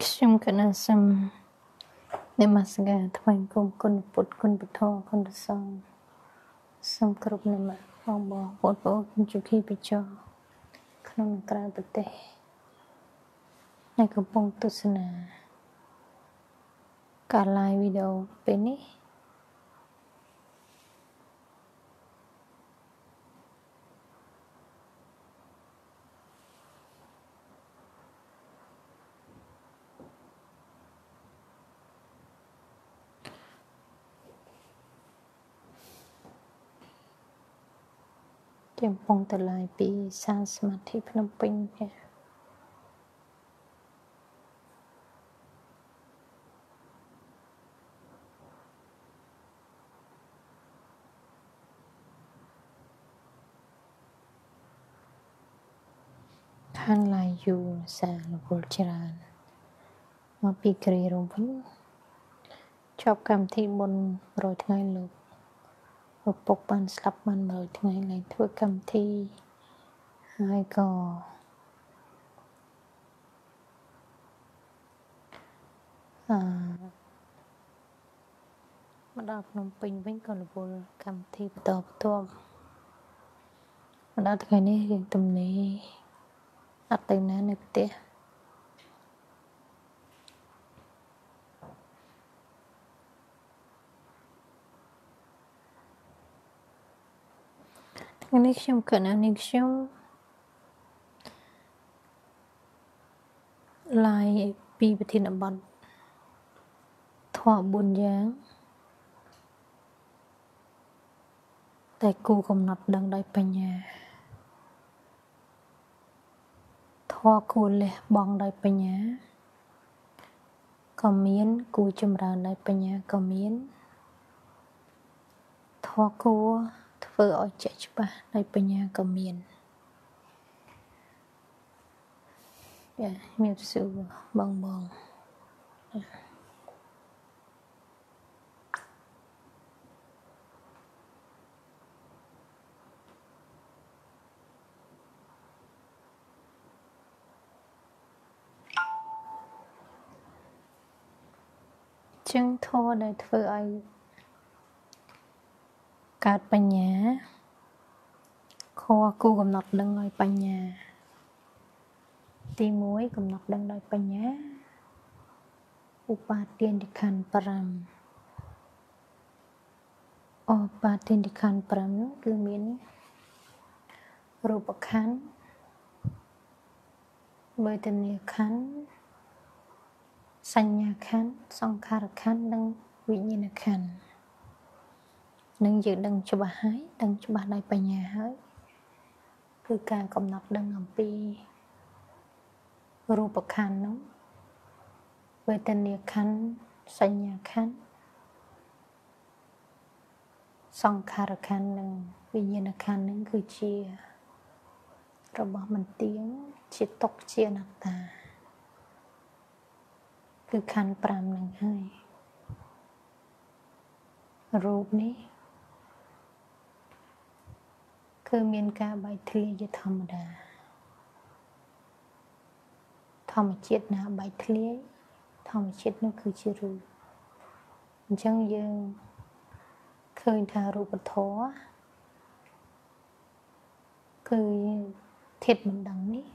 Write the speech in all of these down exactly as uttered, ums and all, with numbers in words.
ខ្ញុំគណៈសូមនមស្ការថ្វាយគុំគុណពុទ្ធគុណពធគុណព្រះសង្ឃសូមគ្រប់នមបងបងបងប្អូនជំរាបពីចោក្នុងក្រៅប្រទេសដែលកំពុងទស្សនាការ live វីដេអូពេលនេះខ្ញុំកំពុងទៅ live ពីសាលសមាធិភ្នំពេញនេះខាង live យូសាលពលច្រើនមកពីគ្រារំវិញចប់កម្មវិធីបុណ្យរយថ្ងៃលោកឪពុកបានស្លាប់បានមួយថ្ងៃឡើងធ្វើកម្មវិធីហើយក៏អឺមកដល់ភ្នំពេញវិញក៏រវល់កម្មវិធីបន្តបន្ទាប់មកដល់ថ្ងៃនេះយើងទំនេរអត់ទៅណានៅផ្ទះថ្ងៃនេះខ្ញុំគណៈនេះខ្ញុំ live ពីប្រធានបទធម៌បួនយ៉ាងតែគូកំណត់ដឹងដោយបញ្ញាធម៌គួរលះបង់ដោយបញ្ញាក៏មានគួរចម្រើនដោយបញ្ញាក៏មានធម៌គួរធ្វើឲ្យចេះច្បាស់ដោយបញ្ញាក៏មានយ៉ាមានសួរបងបងចឹងធម៌ដែលធ្វើឲ្យកើតបញ្ញាខគូកំណត់ដឹងដោយបញ្ញាទីមួយកំណត់ដឹងដោយបញ្ញាឧបាទានតិខណ្ឌប្រាំឧបាទានតិខណ្ឌប្រាំនោះគឺមានរូបខណ្ឌវេទនាខណ្ឌសញ្ញាខណ្ឌសង្ខារខណ្ឌនិងវិញ្ញាណខណ្ឌនឹងយើងដឹងច្បាស់ហើយដឹងច្បាស់ដោយបញ្ញាហើយគឺការកំណត់ដឹងអំពីរូបខណ្ឌនោះវេទនាខណ្ឌសញ្ញាខណ្ឌសង្ខារខណ្ឌនិងវិញ្ញាណខណ្ឌនឹងគឺជារបស់មិនទៀងជាទុក្ខជាអនត្តាគឺខណ្ឌប្រាំនឹងហើយរូបនេះគឺមានការបែកធ្លាយជាធម្មតាធម្មជាតិណាបែកធ្លាយធម្មជាតិនោះគឺជារូបអញ្ចឹងយើងឃើញថារូបធម៌គឺធាតុមិនដឹងនេះ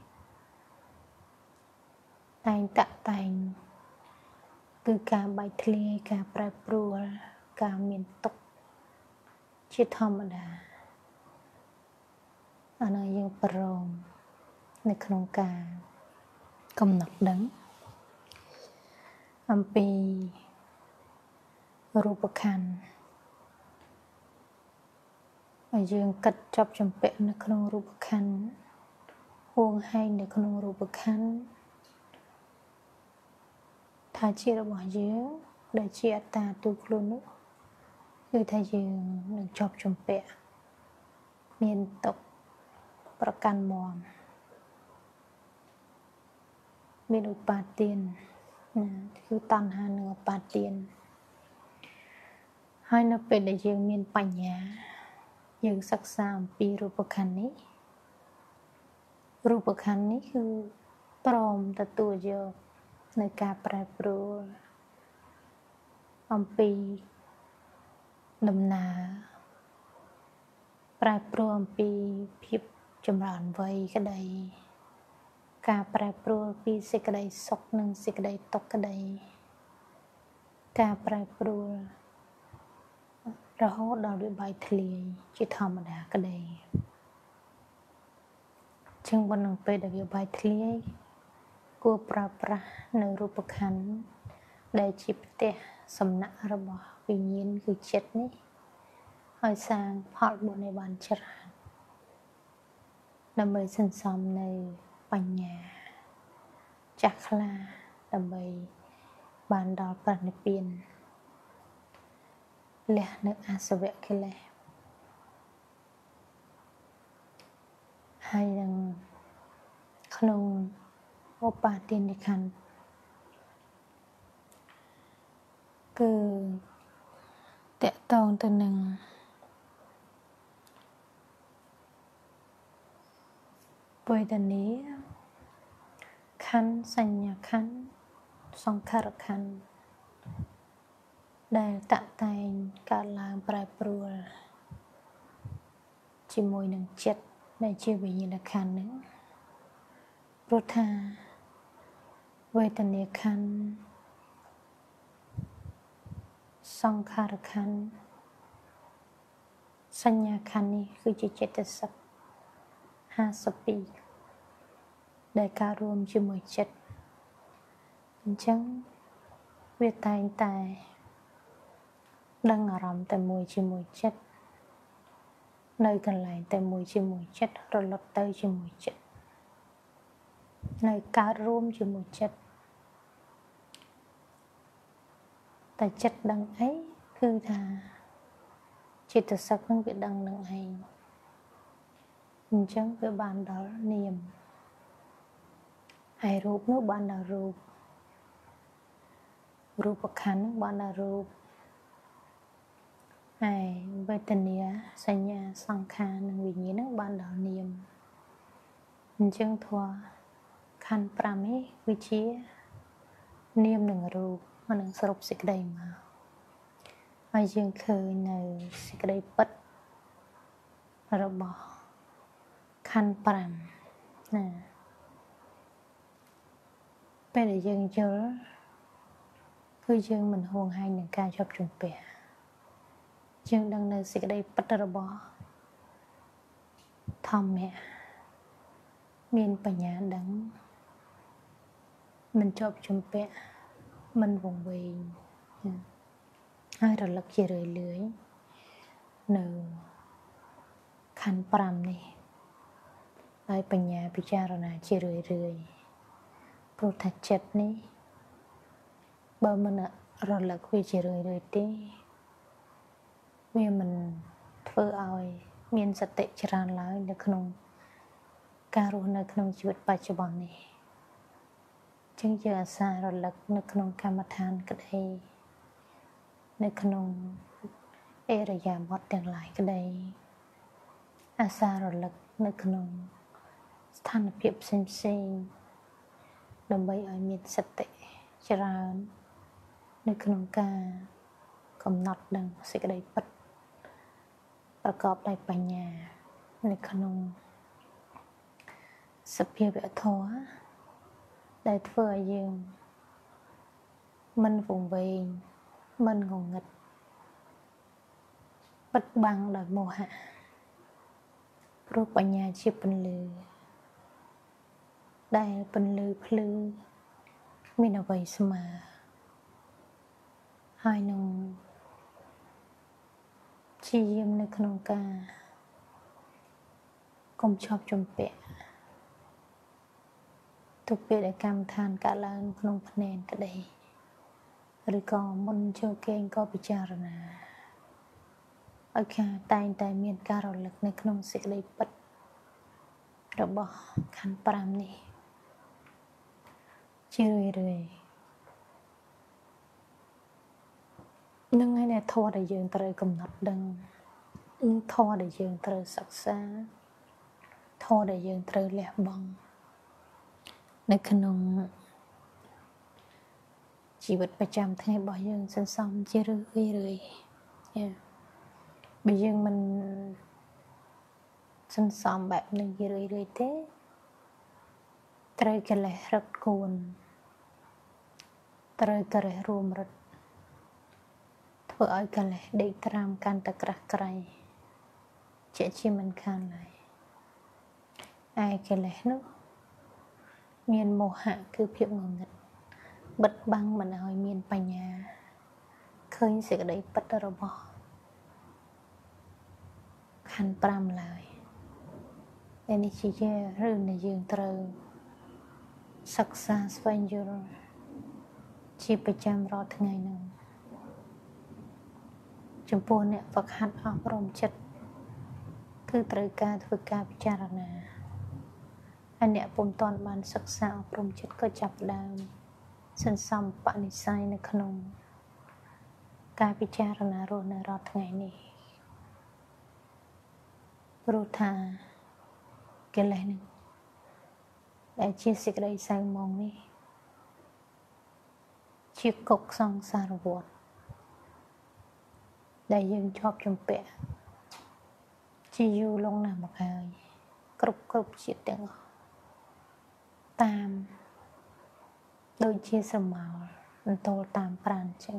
តែងតាក់តែងគឺការបែកធ្លាយការប្រែប្រួលការមានទុក្ខជាធម្មតាអានេះយើងប្រមនៅក្នុងការកំណត់ដឹងអំពីរូបខណ្ឌហើយយើងកាត់ចប់ចម្ពាក់នៅក្នុងរូបខណ្ឌហួងហែងនៅក្នុងរូបខណ្ឌថាជារបស់យើងដែលជាអត្តាទូខ្លួននោះគឺថាយើងនឹងជាប់ចម្ពាក់មានទុក្ខប្រកាន់មាំមានឧបាទានណាគឺតណ្ហានិងឧបាទានហើយនៅពេលដែលយើងមានបញ្ញាយើងសិក្សាអំពីរូបខណ្ឌនេះរូបខណ្ឌនេះគឺព្រមទទួលយកในการแปรปรวนអំពីដំណើរប្រែប្រួលអំពីភាពចម្រើនវ័យក្តីការប្រែប្រួលពីសេចក្តីសុខនិងសេចក្តីទុក្ខក្តីការប្រែប្រួលរហូតដល់វាបែកធ្លាយជាធម្មតាក្តីជាងមុននឹងពេលដែលវាបែកធ្លាយគួរប្រើប្រាស់នៅរូបខណ្ឌដែលជាផ្ទះសំណាក់របស់វិញ្ញាណគឺចិត្តនេះឲ្យសាងផលបុណ្យឲ្យបានច្រើនដើម្បីសន្សំនៅបញ្ញាចាស់ខ្លាដើម្បីបានដល់ព្រះនិព្វានលះនៅអាសវៈកិលេសហើយនឹងក្នុងឧបាទានខណ្ឌគឺតកតងទៅនឹងវេទនាខណ្ឌសញ្ញាខណ្ឌសង្ខារខណ្ឌដែលតតែងកើតឡើងប្រែប្រួលជាមួយនឹងចិត្តដែលជាវិញ្ញាណខណ្ឌហ្នឹងព្រោះថាវេទនាខណ្ឌសង្ខារខណ្ឌសញ្ញាខណ្ឌនេះគឺជាចិត្តសិកห้าสิบពីរដែលកើតរួមជាមួយចិត្តអញ្ចឹងវាតែងតែដឹងអារម្មណ៍តែមួយជាមួយចិត្តនៅកន្លែងតែមួយជាមួយចិត្តរលត់ទៅជាមួយចិត្តនៅកើតរួមជាមួយចិត្តតែចិត្តដឹងអីគឺថាចិត្តសឹកនឹងវាដឹងនឹងឯងអញ្ចឹងវាបានដល់នាមហើយរូបនោះបានដល់រូបរូបខណ្ឌនឹងបានដល់រូបហើយវេទនាសញ្ញាសង្ខារនិងវិញ្ញាណនឹងបានដល់នាមអញ្ចឹងធម៌ខណ្ឌប្រាំនេះគឺជានាមនិងរូបនឹងសរុបសេចក្តីមកហើយយើងឃើញនៅសេចក្តីពិតរបស់ខណ្ឌប្រាំណាពេលដែលយើងយល់គឺយើងមិនហួងហែងនឹងការជាប់ជំពាក់យើងដឹងនៅសេចក្តីពិតរបស់ធម្មៈមានបញ្ញាដឹងមិនជាប់ជំពាក់មិនវង្វេងហើយរលឹកជារឿយរឿយនៅខណ្ឌប្រាំនេះហើយបញ្ញាពិចារណាជារឿយរឿយព្រោះថាចិត្តនេះបើមិនរលឹកវាជារឿយរឿយទេវាមិនធ្វើឲ្យមានសតិច្រើនឡើយនៅក្នុងការរស់នៅក្នុងជីវិតបច្ចុប្បន្ននេះចឹងយើងអាសារលឹកនៅក្នុងកម្មដ្ឋានក្តីនៅក្នុងអរិយាបថទាំងឡាយក្តីអាសារលឹកនៅក្នុងស្ថានភាពផ្សេងផ្សេងដើម្បីឲ្យមានសតិច្រើននៅក្នុងការកំណត់ដឹងសេចក្តីពិតប្រកបដោយបញ្ញានៅក្នុងសភាវៈធម៌ដែលធ្វើឲ្យយើងមិនវង្វេងមិនងងឹតបិទបាំងដោយមោហៈព្រោះបញ្ញាជាពន្លឺដែលពន្លឺភ្លឺមានអ្វីស្មើហើយនឹងជាយាមនៅក្នុងការកុំជាប់ជំពាក់ទុកពេលដែលកម្មដ្ឋានកើតឡើងក្នុងភ្នែនក្តីឬក៏មុនចូលគេងក៏ពិចារណាឲ្យខាតែងតែមានការរលឹកនៅក្នុងសេចក្តីពិតរបស់ខណ្ឌប្រាំនេះជារឿយរឿយនឹងឯនេះធម៌ដែលយើងត្រូវកំណត់ដឹងធម៌ដែលយើងត្រូវសិក្សាធម៌ដែលយើងត្រូវលះបង់នៅក្នុងជីវិតប្រចាំថ្ងៃរបស់យើងសន្សំជារឿយរឿយបើយើងមិនសន្សំបែបនេះរឿយរឿយទេត្រូវកិលេសរត់គួនត្រូវកិលេសរួមរត់ធ្វើឲ្យកិលេសដេកត្រាំកាន់តែក្រាស់ក្រៃជាជាមិនខានឡើយឯកិលេសនោះមានមោហៈគឺភាពងងឹតបិទបាំងមិនឲ្យមានបញ្ញាឃើញសេចក្តីពិតរបស់ខណ្ឌប្រាំឡើយឯនេះជារឿងដែលយើងត្រូវសិក្សាស្វែងយល់ជាប្រចាំរាល់ថ្ងៃនោះចំពោះអ្នកហ្វឹកហាត់អប់រំចិត្តគឺត្រូវការធ្វើការពិចារណាហើយអ្នកពុំទាន់បានសិក្សាអប់រំចិត្តក៏ចាប់ផ្ដើមសន្សំបនិស្ស័យនៅក្នុងការពិចារណារស់នៅរាល់ថ្ងៃនេះព្រោះថាកិលេសនេះដែលជាសេចក្តីសៅហ្មងនេះជាគុកសង្សារវដ្តដែលយើងជាប់ជំពាក់ជាយូរលង់ណាស់មកហើយគ្រប់គ្រប់ជាតិទាំងអស់តាមដូចជាស្រមោលអន្ទោលតាមប្រាណចឹង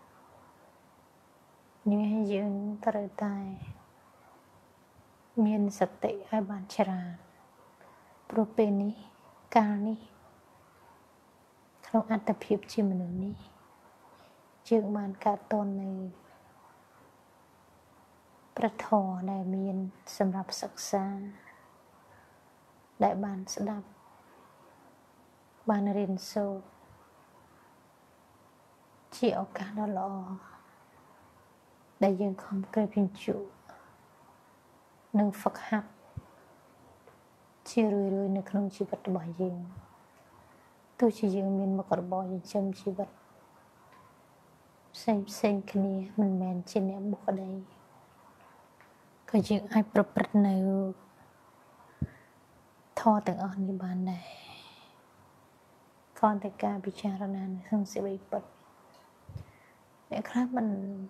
នេះយើងត្រូវតែមានសតិឲ្យបានច្រើនព្រោះពេលនេះកាលនេះក្នុងអត្តភាពជាមនុស្សនេះយើងបានកើតតននៅព្រះធម៌ដែលមានសម្រាប់សិក្សាដែលបានស្ដាប់បានរៀនសូត្រជាឱកាសដ៏ល្អដែលយើងខំក្រេបជញ្ជក់និងហ្វឹកហាត់ជារឿយៗនៅក្នុងជីវិតរបស់យើងទោះជាយើងមានមុខរបរចិញ្ចឹមជីវិតផ្សេងផ្សេងគ្នាមិនមែនជាអ្នកបុគ្គលក៏យើងអាចប្រព្រឹត្តនៅធម៌ទាំងអស់នេះបានដែរគ្រាន់តែការពិចារណានៅក្នុងសេចក្តីពិតអ្នកខ្លះមិន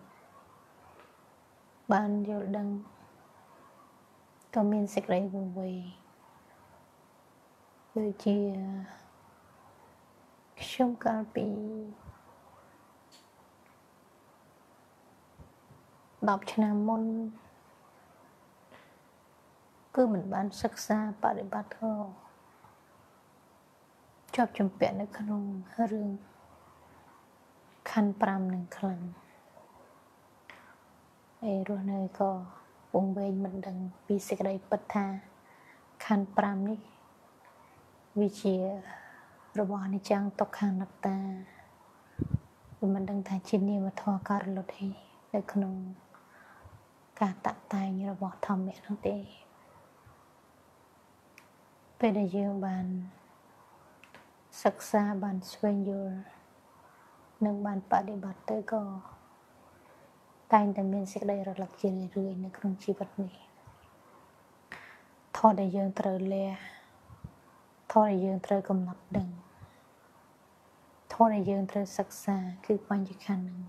បានយល់ដឹងក៏មានសេចក្តីវង្វេងដូចជាខ្ញុំកាលពីដប់ឆ្នាំមុនគឺមិនបានសិក្សាបប្រតិបត្តិធម៌ជាប់ជំពាក់នៅក្នុងរឿងខណ្ឌប្រាំនឹងខ្លាំងអេរស់នៅក៏វង្វេងមិនដឹងពីសេចក្តីពិតថាខណ្ឌប្រាំនេះវាជារបស់អនិច្ចំទុក្ខអនត្តាវាមិនដឹងថាជានាមធម៌ការលត់ទេនៅក្នុងការតាក់តែងរបស់ធម្មៈនោះទេពេលដែលយើងបានសិក្សាបានស្វែងយល់និងបានបដិបត្តិទៅក៏តែងតែមានសេចក្តីរលឹកជារឿយៗនៅក្នុងជីវិតនេះធម៌ដែលយើងត្រូវលះធម៌ដែលយើងត្រូវកំណត់ដឹងធម៌ដែលយើងត្រូវសិក្សាគឺបញ្ញខណ្ឌនឹង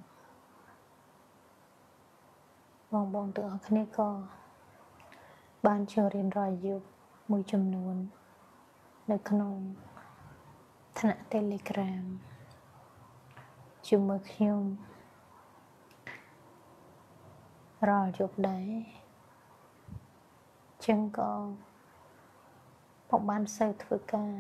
បងបងទាំងអស់គ្នាក៏បានចូលរៀនរាល់យប់មួយចំនួននៅក្នុងថ្នាក់ Telegram ជាមួយខ្ញុំរាល់យប់ដែរចឹងក៏ผมបានសូវធ្វើការ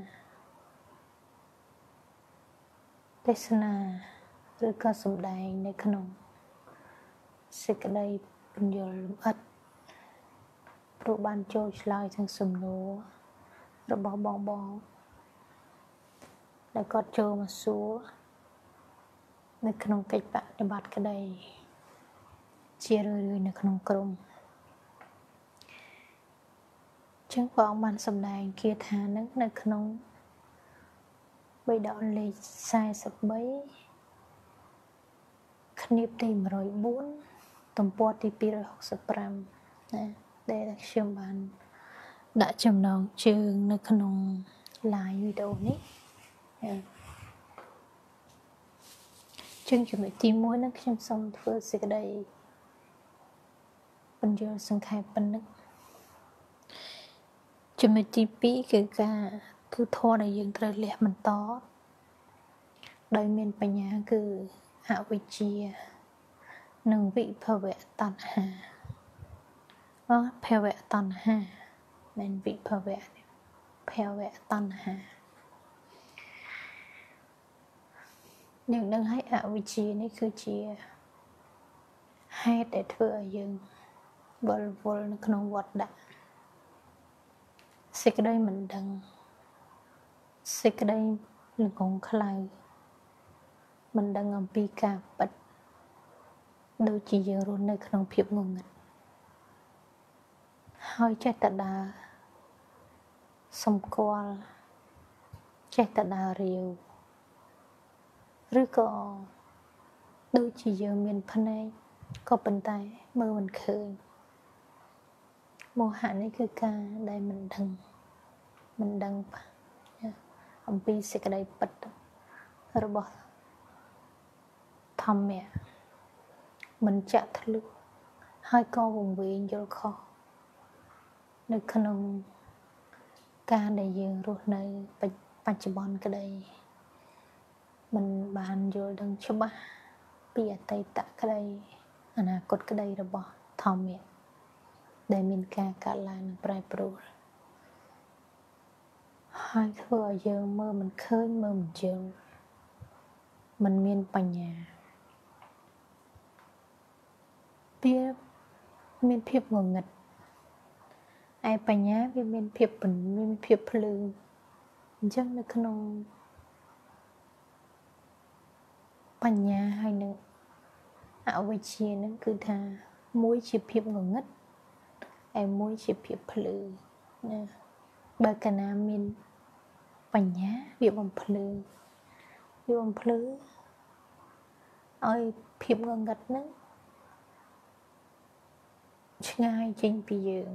ទេសនាឬក៏សម្ដែងនៅក្នុងសេចក្តីពន្យល់លម្អិតព្រោះបានចូលឆ្លើយទាំងសំណួររបស់បងបងដែលគាត់ចូលមកសួរនៅក្នុងកិច្ចបដិបត្តិក្តីជារឿយៗនៅក្នុងក្រុមចឹងព្រះអង្គបានសម្ដែងគាថានឹងនៅក្នុងបេដកលេខសែសិបបីឃ្នាបទីmột không bốnទំព័រទីពីររយហកសិបប្រាំណាដែលខ្ញុំបានដាក់ចំណងជើងនៅក្នុង live វីដេអូនេះ chươngចំណុចទីមួយនឹងខ្ញុំសូមធ្វើសេចក្តីបញ្យល់សង្ខេបប៉ុណ្ណឹងចំណុចទីពីរគឺការគឺធម៌ដែលយើងត្រូវលះបន្តដោយមានបញ្ញាគឺអវិជ្ជានិងវិភវៈតណ្ហាអស់ភវៈតណ្ហាមិនវិភវៈភវៈតណ្ហាយើងនឹងឲ្យអវិជ្ជានេះគឺជាហេតុដែលធ្វើឲ្យយើងវិលវល់នៅក្នុងវដ្តដាក់សេចក្តីមិនដឹងសេចក្តីល្ងងខ្លៅមិនដឹងអំពីការពិតដូចជាយើងរស់នៅក្នុងភាពងងឹតហើយចេះតែដើរសម្គាល់ចេះតែដើររាវឬក៏ដូចជាយើងមានភ្នែកក៏ប៉ុន្តែមើលមិនឃើញមោហៈនេះគឺការដែលមិនដឹងមិនដឹងអំពីសេចក្តីពិតរបស់ធម្មៈមិនចាក់ធ្លុះហើយក៏វង្វេងយល់ខុសនៅក្នុងការដែលយើងរស់នៅបច្ចុប្បន្នក្តីមិនបានយល់ដឹងច្បាស់ពីអតីតក្តីអនាគតក្តីរបស់ធម្មៈដែលមានការកើតឡើងនិងប្រែប្រួលហើយធ្វើឲ្យយើងមើលមិនឃើញមើលមិនយល់មិនមានបញ្ញាវាមានភាពងងឹតឯបញ្ញាវាមានភាពមានភាពភ្លឺអញ្ចឹងនៅក្នុងបញ្ញាហើយនឹងអវិជ្ជានឹងគឺថាមួយជាភាពងងឹតឯមួយជាភាពភ្លឺណាបើកាលណាមានបញ្ញាវាបំភ្លឺវាបំភ្លឺឲ្យភាពងងឹតហ្នឹងឆ្ងាយចេញពីយើង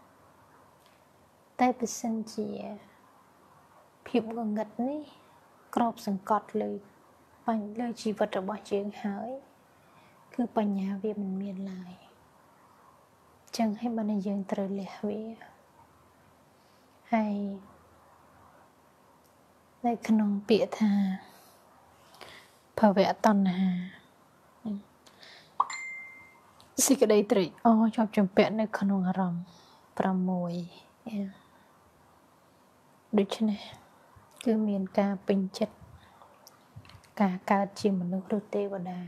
តែបើសិនជាភាពងងឹតនេះក្របសង្កត់លើបញ្ហាលើជីវិតរបស់យើងហើយគឺបញ្ញាវាមិនមានឡើយចឹងហើយបានយើងត្រូវលះវាហើយនៅក្នុងពាក្យថាភវៈតណ្ហាសេចក្តីត្រេកអរជាប់ជំពាក់នៅក្នុងអារម្មណ៍ប្រាំមួយដូច្នេះគឺមានការពេញចិត្តការកើតជាមនុស្សឬទេវតា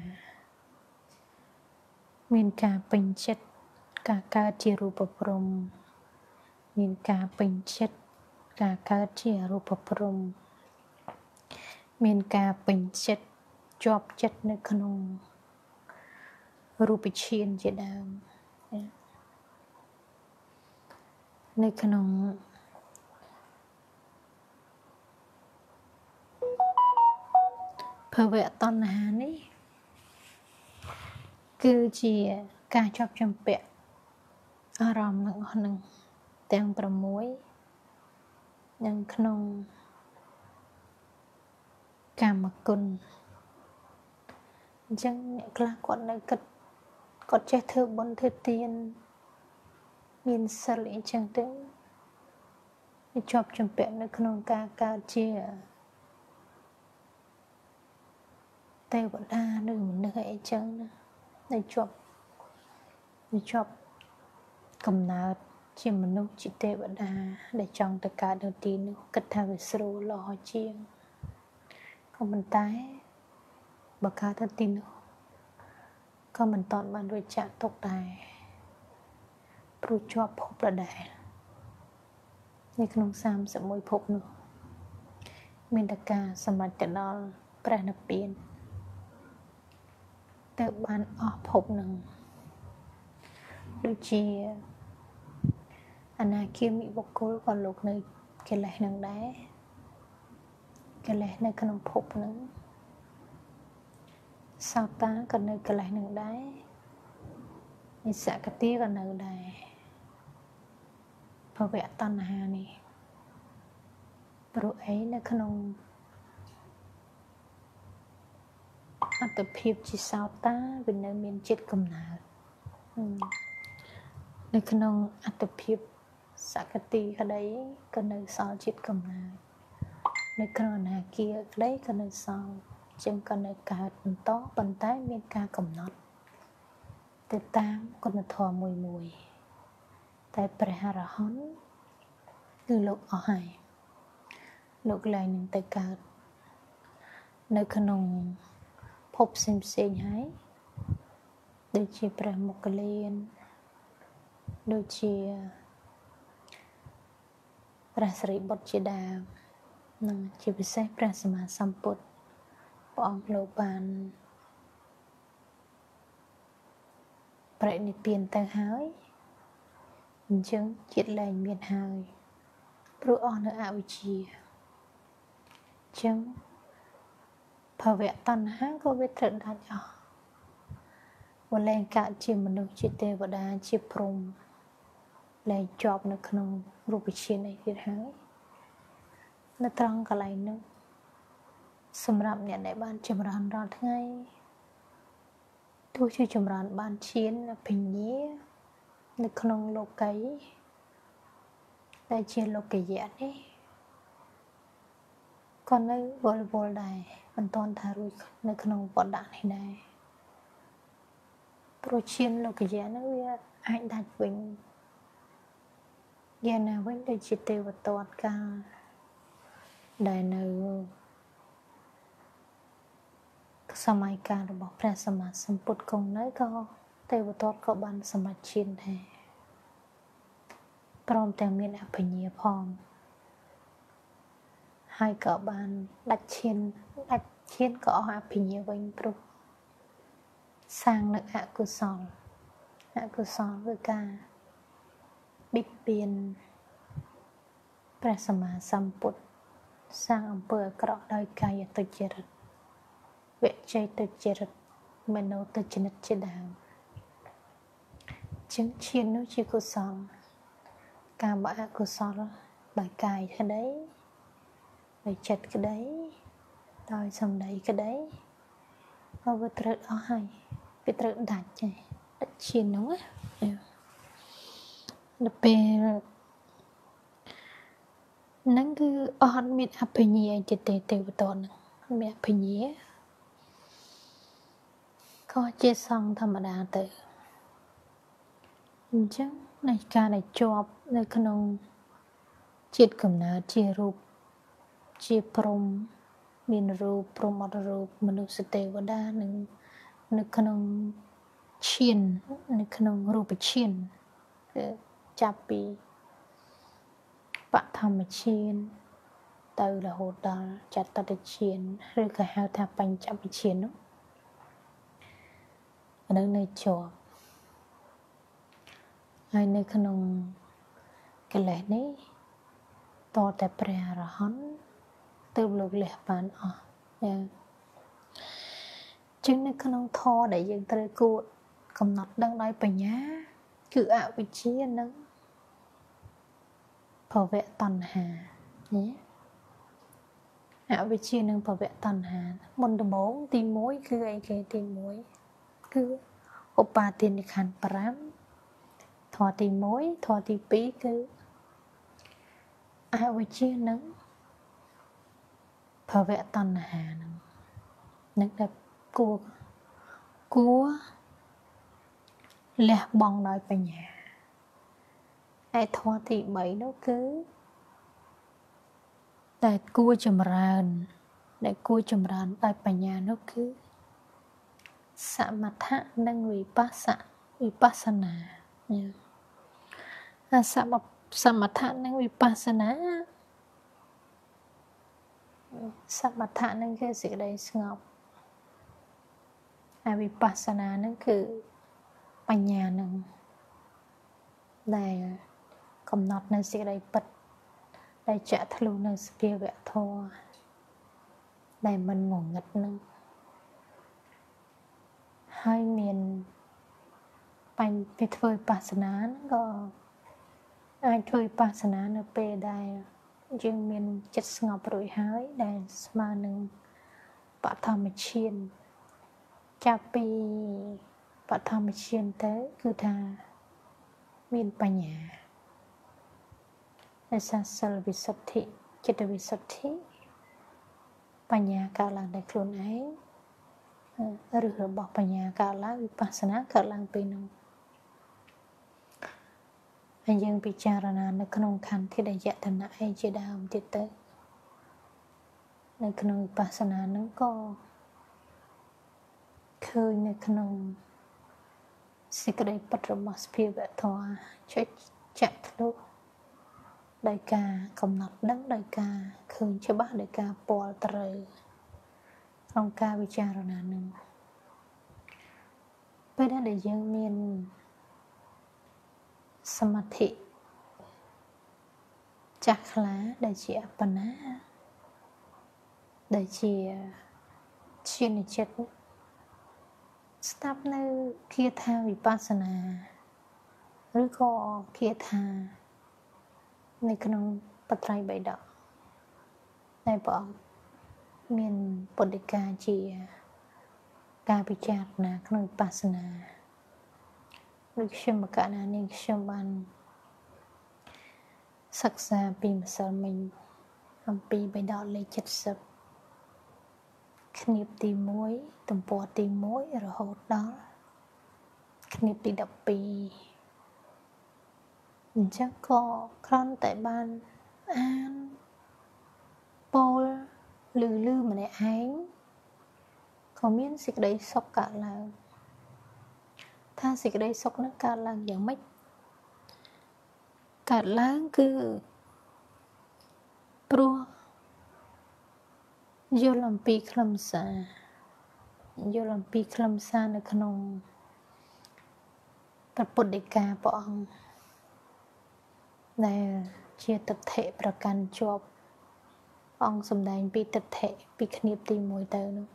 មានការពេញចិត្តការកើតជារូបព្រំមានការពេញចិត្តការកើតជាអរូបព្រំមានការពេញចិត្តជាប់ចិត្តនៅក្នុងរូបឈានជាដើមនៅក្នុងភវៈតណ្ហានេះគឺជាការជាប់ជំពាក់អារម្មណ៍ទាំងអស់នឹងទាំងប្រាំមួយនិងក្នុងកាមគុណអញ្ចឹងអ្នកខ្លះគាត់នៅគិតគាត់ចេះធ្វើបុណ្យធ្វើទានមានសិលអីចឹងទៅវាជាប់ជំពាក់នៅក្នុងការកើតជាទេវតាឬមនុស្សអីចឹងណានៅជាប់វាជាប់កំណើតជាមនុស្សជាទេវតាដែលចង់ទៅកើតនៅទីនោះគិតថាវាស្រួលល្អជាងក៏ប៉ុន្តែបើកើតទៅទីនោះក៏មិនតាន់បានរួចចាក់ទុកដែរព្រោះជាប់ភពដដែលនៅក្នុងសាមសិបមួយភពនោះមានតែការសម្រេចទៅដល់ព្រះនិព្វានទៅបានអស់ភពនឹងដូចជាអនាគាមិបុគ្គលក៏លោកនៅកិលេសនឹងដែរកិលេសនៅក្នុងភពនឹងសោតាក៏នៅកិលេសនឹងដែរនិស្សកទាក៏នៅដែរភវៈតណ្ហានេះព្រោះអីនៅក្នុងអត្តភាពជាសោតាវានៅមានចិត្តកំណើតនៅក្នុងអត្តភាពសកតិក្តីក៏នៅសល់ចិត្តកំណើតនៅក្នុងអនាគាក្តីក៏នៅសល់ចឹងក៏នៅកើតបន្តប៉ុន្តែមានការកំណត់ទៅតាមគុណធម៌មួយមួយតែព្រះអរហន្តគឺលោកអស់ហើយលោកឡើងនឹងទៅកើតនៅក្នុងភពផ្សេងផ្សេងហើយដូចជាព្រះមុគលានដូចជាព្រះសិរីបុត្រជាដើមនិងជាពិសេសព្រះសម្មាសម្ពុទ្ធព្រះអង្គលោកបានបរិនិព្វានទៅហើយអញ្ចឹងជាតិលែងមានហើយព្រោះអស់នៅអវិជ្ជាអញ្ចឹងភវៈតណ្ហាក៏វាត្រូវដាច់អស់វលែងកើតជាមនុស្សជាទេវតាជាព្រហ្មលែងជាប់នៅក្នុងរូបឈាននេះទៀតហើយនៅត្រង់កន្លែងនោះសម្រាប់អ្នកដែលបានចម្រើនរាល់ថ្ងៃទោះជាចម្រើនបានឈានបញ្ញានៅក្នុងលោកីដែលជាលោកយៈនេះក៏នៅវល់វល់ដែរមិនទាន់ថារួចនៅក្នុងវត្តនេះដែរព្រោះឈានលោកយៈនោះវាអាចដាច់វិញយ៉ាងណាវិញដូចជាទេវទត្តកាលដែលនៅសម័យកាលរបស់ព្រះសម្មាសម្ពុទ្ធគង់នៅក៏ទេវទត្តក៏បានសម្រេចឈានដែរព្រមទាំងមានអភិញ្ញាផងហើយក៏បានដាច់ឈានដាច់ឈានក៏អស់អភិញ្ញាវិញព្រោះសាងនៅអកុសលអកុសលគឺការបិទបៀនព្រះសម្មាសម្ពុទ្ធសាងអំពើអាក្រក់ដោយកាយទុច្ចរិតវចីទុច្ចរិតមនោទុច្ចរិតជាដើមជាងឈាននោះជាកុសលការបអកុសលដោយកាយក្តីដោយចិត្តក្តីដោយសម្ដីក្តីក៏វាត្រូវអស់ហើយវាត្រូវដាច់ហើយដាច់ឈាននោះណាដល់ពេលហ្នឹងគឺអត់មានអភិញ្ញាអីទេទេវតាហ្នឹងមានអភិញ្ញាក៏ជាសង្ឃធម្មតាទៅអញ្ចឹងនៃការដែលជាប់នៅក្នុងជាតិកំណើតជារូបជាព្រំមានរូបព្រំអត់រូបមនុស្សទេវតានឹងនៅក្នុងឈាននៅក្នុងរូបឈានគឺចាប់ពីបឋមឈានទៅរហូតដល់ចតុតឈានឬក៏ហៅថាបញ្ចមឈាននោះនៅនៅជាប់ហើយនៅក្នុងកិលេសនេះតតែព្រះអរហន្តទើបលោកលះបានអស់ចា៎ចឹងនៅក្នុងធម៌ដែលយើងត្រូវគួរកំណត់ដឹងដោយបញ្ញាគឺអវិជ្ជានិងភវៈតណ្ហាណាអវិជ្ជានិងភវៈតណ្ហាមុនដំបូងទីមួយគឺអីគេទីមួយគឺឧបាទានខណ្ឌប្រាំធម៌ទីមួយធម៌ទីពីរគឺអវិជ្ជានិងភវៈតណ្ហានឹងនឹងដែលគួរគួរលះបង់ដោយបញ្ញាឯធម៌ទីបីនោះគឺតែគួរចម្រើនដែលគួរចម្រើនដោយបញ្ញានោះគឺសមថៈនិងវិបស្សវិបស្សនាអាសមសមថៈនិងវិបស្សនាសមថៈនឹងគឺសេចក្តីស្ងប់ហើយវិបស្សនានឹងគឺបញ្ញានឹងដែលកំណត់នៅសេចក្តីពិតដែលចាក់ធ្លុះនៅសភាវៈធម៌ដែលមិនងងឹតនឹងហើយមានបញ្ញពីធ្វើវិបស្សនាក៏អាចធ្វើវិបស្សនានៅពេលដែលយើងមានចិត្តស្ងប់រួចហើយដែលស្មើនឹងបឋមឈានចាប់ពីបឋមឈានទៅគឺថាមានបញ្ញាដោយសារសិលវិសុទ្ធិចិត្តវិសុទ្ធិបញ្ញាកើតឡើងដោយខ្លួនឯងឬរបស់បញ្ញាកើតឡើងវិបស្សនាកើតឡើងពេលនោះហើយយើងពិចារណានៅក្នុងខន្ធិដយតនៈឯជាដើមទៀតទៅនៅក្នុងវិបស្សនាហ្នឹងក៏ឃើញនៅក្នុងសេចក្តីពិតរបស់សភាវៈធម៌ចុចចាក់ធ្លុះដោយការកំណត់ដឹងដោយការឃើញច្បាស់ដោយការពាល់ត្រូវក្នុងការវិចារណានឹងពេលដែលយើងមានសមាធិចាស់ខ្លាដែលជាអបណា ដែលជាជានិចិត្តស្ដាប់នៅគាថាវិបស្សនាឬក៏គាថានៅក្នុងបត្រៃបិដកដែលព្រះអង្គមានពុទ្ធិកាជាការពិចារណាក្នុងវិបស្សនាដូចខ្ញុំកណ្ណានេះខ្ញុំបានសិក្សាពីម្សិលមិញអំពីបិដកលេខ เจ็ดสิบ คณิบទីមួយទំព័រទីមួយរហូតដល់คณิបទីដប់ពីរអញ្ចឹងក៏គ្រាន់តែបានអានពោលឮឮម្នាក់ឯងក៏មានសេចក្តីសុខកើតឡើងថាសេចក្តីសុខនឹងកើតឡើងយ៉ាងម៉េចកើតឡើងគឺព្រោះយល់អំពីខ្លឹមសារយល់អំពីខ្លឹមសារនៅក្នុងព្រះពុទ្ធដីកាព្រះអង្គដែលជាទិដ្ឋិប្រកាន់ជាប់អង្គសម្ដែងពីទិដ្ឋិពីคณิបទីមួយទៅនោះ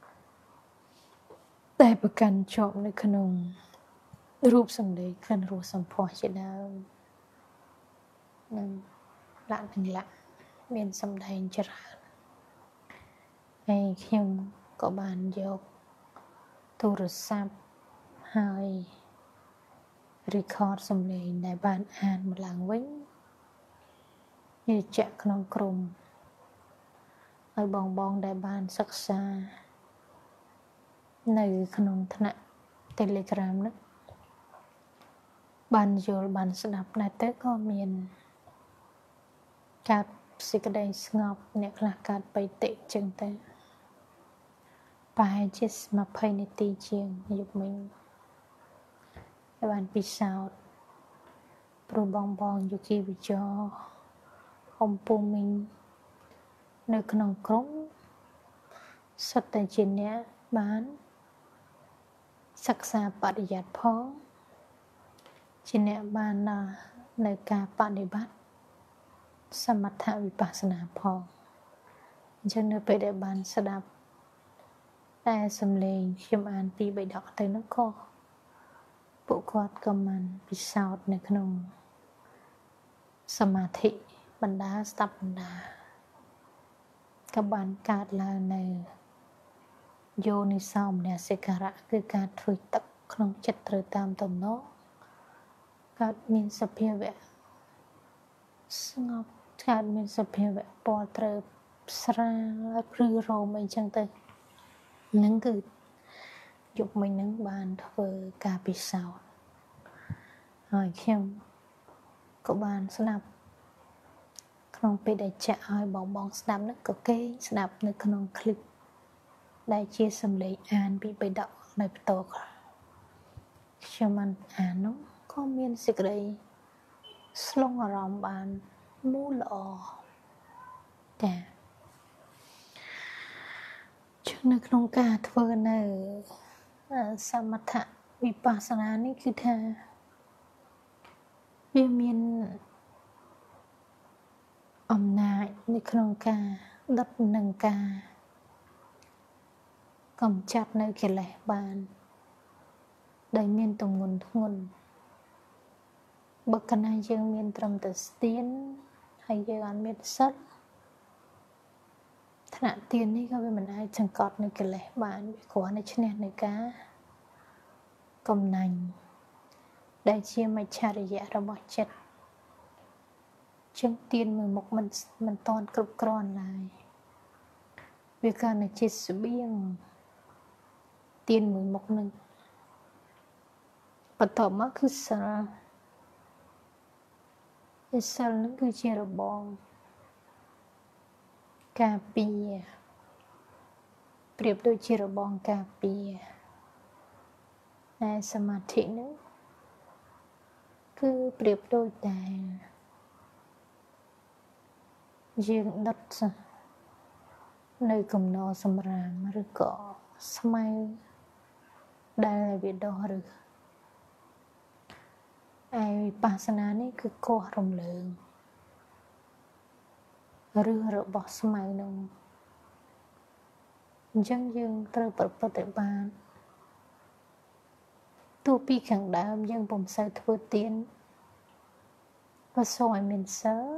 តែប្រកាន់ជាប់នៅក្នុងរូបសម្ដីក្លិនរសសម្ផស្សជាដើមនឹងលក្ខណៈលក្ខមានសម្ដែងច្រើនហើយខ្ញុំក៏បានយកទូរស័ព្ទហើយ record សំឡេងដែលបានអានមកឡើងវិញនិយាយចាក់ក្នុងក្រុមឲ្យបងបងដែលបានសិក្សានៅក្នុងថ្នាក់ Telegram នោះបានយល់បានស្ដាប់ដែរទៅក៏មានកើតសេចក្តីស្ងប់អ្នកខ្លះកើតបិតិចឹងទៅប្រហែលជាยี่สิบនាទីជាងយប់មិញហើយបានពិសោធន៍ព្រោះបងបងយុគីវិចរអំពូមីងនៅក្នុងក្រុមសុទ្ធតែជាអ្នកបានសិក្សាបរិយ័តផងជាអ្នកបាននៅការបដិបត្តិសមថវិបស្សនាផងអញ្ចឹងនៅពេលដែលបានស្ដាប់តែសំឡេងខ្ញុំអានពីបិដកទៅនោះក៏ពួកគាត់ក៏បានពិសោធន៍នៅក្នុងសមាធិបណ្ដាស្ដាប់បណ្ដាក៏បានកើតឡើងនៅយោនិសោមនសិការៈគឺការធ្វើទឹកក្នុងចិត្តត្រូវតាមទំនោរកើតមានសភាវៈស្ងប់កើតមានសភាវៈពណ៌ត្រូវស្រាលព្រឺរោមអីចឹងទៅហ្នឹងគឺយប់មិញហ្នឹងបានធ្វើការពិសោធន៍ហើយខ្ញុំក៏បានស្ដាប់ក្នុងពេលដែលចាក់ឲ្យបងបងស្ដាប់ហ្នឹងក៏គេស្ដាប់នៅក្នុងคลิปដែលជាសំឡេងអានពីបិដកនៅផ្ទាល់ខ្ញុំបានអាននោះក៏មានសេចក្តីស្លងអារម្មណ៍បានមូលល្អចាចឹងនៅក្នុងការធ្វើនៅសមថវិបស្សនានេះគឺថាវាមានអំណាចនៅក្នុងការដុតនឹងការកំចាត់នៅកិលេសបានដែលមានទម្ងន់ធ្ងន់បើកាលណាយើងមានត្រឹមតែស្ទៀនហើយយើងអត់មានសិលថ្នាក់ទាននេះក៏វាមិនអាចសង្កត់នៅកិលេសបានវាគ្រាន់តែឈ្នះនៅការកំណាញ់ដែលជាមច្ឆរិយៈរបស់ចិត្តចឹងទានមួយមុខមិនមិនតាន់គ្រប់គ្រាន់ឡើយវាកាន់តែជាស្បៀងទានមួយមុខនឹងបន្តមកគឺសិលសិលនឹងគឺជារបងការពារប្រៀបដូចជារបងការពារតែសមាធិនឹងគឺប្រៀបដូចតែយើងដុតនៅកំណរសម្រាមឬក៏ស្មៅដែលវាដុះឬឯវិបស្សនានេះគឺកោះរំលើងឬរបស់ស្មៅនឹងអញ្ចឹងយើងត្រូវប្រព្រឹត្តឲ្យបានទោះពីខាងដើមយើងពុំសូវធ្វើទានក៏សូមឲ្យមានសិល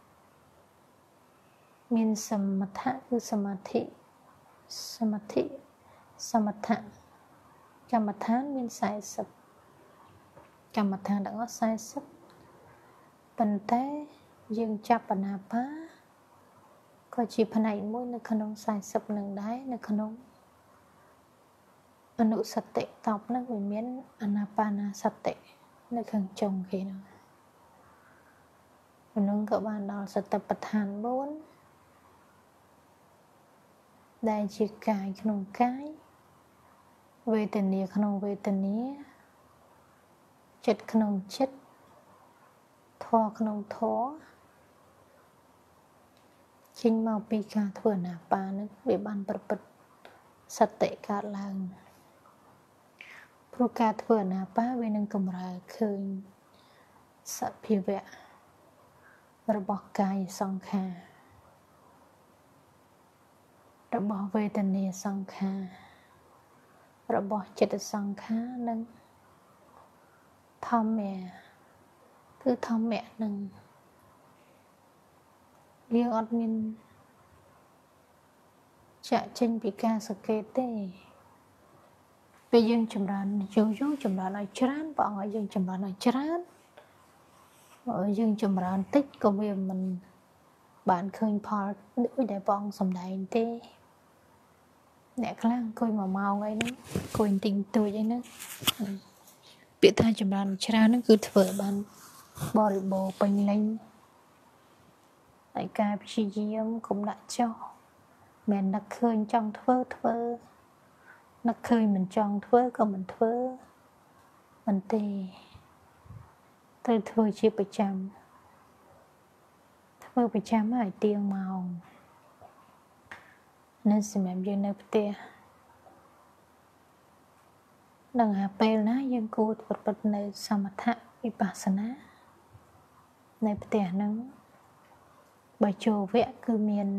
មានសមថៈគឺសមាធិសមាធិសមថៈកម្មដ្ឋានមានสี่สิบកម្មដ្ឋានទាំងអស់สี่สิบប៉ុន្តែយើងចាប់អានាបាក៏ជាផ្នែកមួយនៅក្នុងสี่สิบនឹងដែរនៅក្នុងអនុសតិតបនឹងវាមានអានាបានាសតិនៅខាងចុងគេនោះនឹងក៏បានដល់សតិប្បដ្ឋានbốnដែលជាកាយក្នុងកាយវេទនាក្នុងវេទនាចិត្តក្នុងចិត្តធម៌ក្នុងធម៌ចេញមកពីការធ្វើអានាបានឹងវាបានប្រព្រឹត្តសតិកើតឡើងព្រោះការធ្វើអានាបាវានឹងកម្រើឃើញសភាវៈរបស់កាយសង្ខាររបស់វេទនាសង្ខាររបស់ចិត្តសង្ខារនិងធម្មៈគឺធម្មៈនឹងយើងអត់មានចាក់ចេញពីការសង្កេតទេពេលយើងចម្រើនយូរយូរចម្រើនឲ្យច្រើនព្រះអង្គឲ្យយើងចម្រើនឲ្យច្រើនយើងចម្រើនតិចក៏វាមិនបានឃើញផលដូចដែលព្រះអង្គសម្ដែងទេអ្នកខ្លះអង្គុយមួយម៉ោងអីហ្នឹងអង្គុយទិញទួយអីហ្នឹងពាក្យថាចម្រើនច្រើនហ្នឹងគឺធ្វើបានបរិបូរពេញលេញហើយការព្យាយាមកុំដាក់ចោលមិននឹកឃើញចង់ធ្វើធ្វើនឹកឃើញមិនចង់ធ្វើក៏មិនធ្វើមិនទេត្រូវធ្វើជាប្រចាំធ្វើប្រចាំឲ្យទៀងម៉ោងនៅសម្រាប់យើងនៅផ្ទះនឹងអាពេលណាយើងគួរប្រព្រឹត្តនៅសមថៈវិបស្សនានៅផ្ទះហ្នឹងបើចូលវគ្គគឺមាន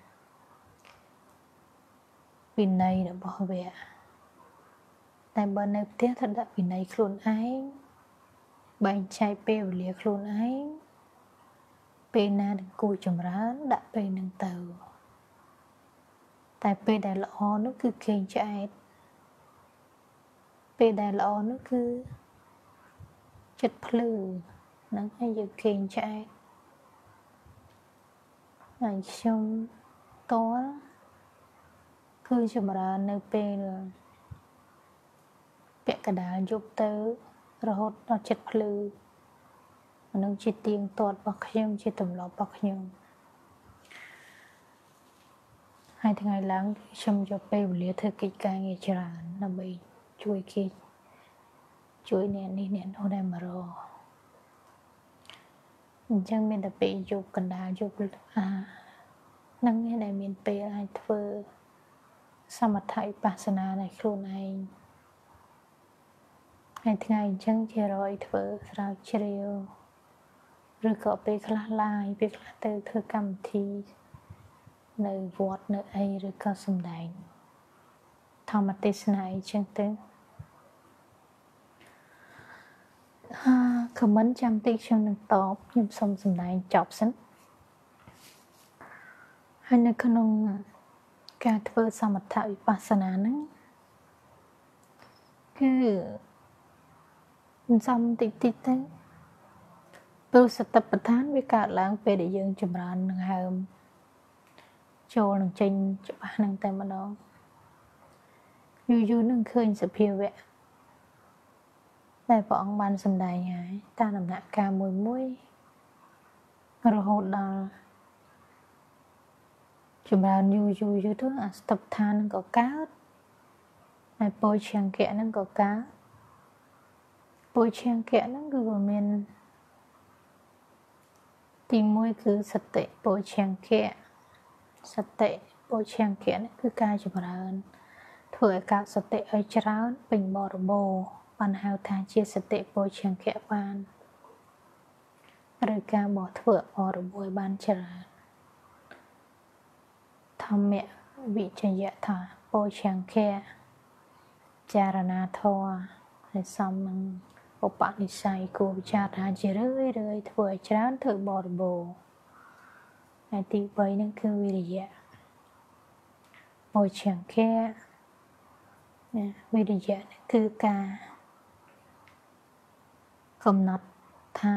វិន័យរបស់វគ្គតែបើនៅផ្ទះថាដាក់វិន័យខ្លួនឯងបែងចែកពេលវេលាខ្លួនឯងពេលណាដែលគួរចម្រើនដាក់ពេលហ្នឹងទៅតែពេលដែលល្អនោះគឺគេងឆ្អែតពេលដែលល្អនោះគឺចិត្តភ្លឺហ្នឹងហើយយើងគេងឆ្អែតហើយខ្ញុំតលគឺចម្រើននៅពេលពាក់កណ្ដាលយប់ទៅរហូតដល់ចិត្តភ្លឺអានឹងជាទៀងទាត់របស់ខ្ញុំជាទម្លាប់របស់ខ្ញុំហើយថ្ងៃឡើងខ្ញុំយកពេលវេលាធ្វើកិច្ចការងារច្រើនដើម្បីជួយគេជួយអ្នកនេះអ្នកនោះដែលមករកអញ្ចឹងមានតែពេលយប់កណ្ដាលយប់អាហ្នឹងឯងដែលមានពេលអាចធ្វើសមថវិបស្សនានៃខ្លួនឯងហើយថ្ងៃអញ្ចឹងជារយធ្វើស្រាវជ្រាវឬក៏ពេលខ្លះឡាយពេលខ្លះទៅធ្វើកម្មវិធីនៅវត្តនៅអីឬក៏សំដែងធម្មទេសនាអីចឹងទៅហាខមមិនចាំតិចខ្ញុំនឹងតបខ្ញុំសូមសំដែងចប់សិនហើយនៅក្នុងការធ្វើសមថវិបស្សនាហ្នឹងគឺសំតិចតិចទៅព្រោះសតិប្បដ្ឋានវាកើតឡើងពេលដែលយើងចម្រើននឹងហើមចូលនឹងចេញច្បាស់នឹងតែម្ដងយូរយូរនឹងឃើញសភាវៈតែព្រះអង្គបានសម្ដែងហើយតាមដំណាក់កាលមួយមួយរហូតដល់ចម្រើនយូរយូរយូរទៅអាសតិប្បដ្ឋាននឹងក៏កើតហើយពោឆង្គៈនឹងក៏កើតពោឆង្គៈនឹងគឺវាមានទីមួយគឺសតិពោឆង្គៈសតិពោឆង្គៈនេះគឺការចម្រើនធ្វើឲ្យកើតសតិឲ្យច្រើនពេញបរិបូរណ៍បានហៅថាជាសតិពោឆង្គៈបានឬការបោះធ្វើបរិបូរណ៍បានច្រើនធម្មវិជ្ជយថាពោឆង្គៈចារណាធម៌ហើយសំនឹងឧបនិស្ស័យគួរវិចារណាជារឿយរឿយធ្វើឲ្យច្រើនធ្វើបរិបូរណ៍ហើយទីបីហ្នឹងគឺវិរិយៈពោឆង្គៈណាវិរិយៈគឺការកំណត់ថា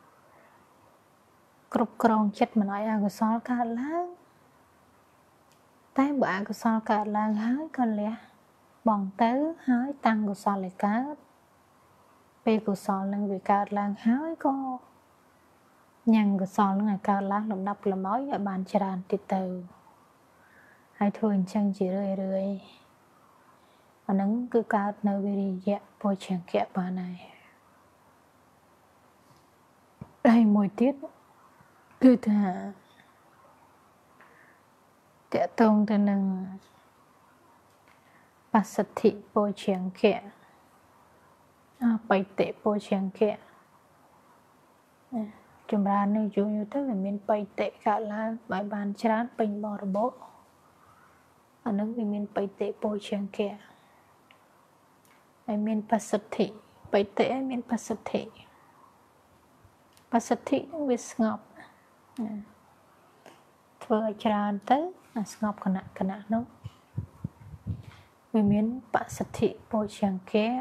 គ្រប់គ្រងចិត្តមិនឲ្យអកុសលកើតឡើងតែបើអកុសលកើតឡើងហើយក៏លះបង់ទៅហើយតាំងកុសលឲ្យកើតពេលកុសលនឹងវាកើតឡើងហើយក៏ញ៉ាំងកុសលនឹងឲ្យកើតឡើងលំដាប់លំដោយឲ្យបានច្រើនទៀតទៅហើយធ្វើអញ្ចឹងជារឿយរឿយអាហ្នឹងគឺកើតនៅវិរិយៈពោឆង្គៈបានហើយហើយមួយទៀតគឺថាតកតងទៅនឹងបស្សទ្ធិពោឆង្គៈអបិតិពោឆង្គៈចម្រើននៅយូរយូរទៅវាមានបិតិកើតឡើងឲ្យបានច្រើនពេញបរិបូរណ៍អានឹងវាមានបិតិពោឆង្គៈហើយមានបស្សទ្ធិបិតិហើយមានបស្សទ្ធិបស្សទ្ធិនឹងវាស្ងប់ធ្វើឲ្យច្រើនទៅអាស្ងប់គណៈគណៈនោះវាមានបស្សទ្ធិពោឆង្គៈ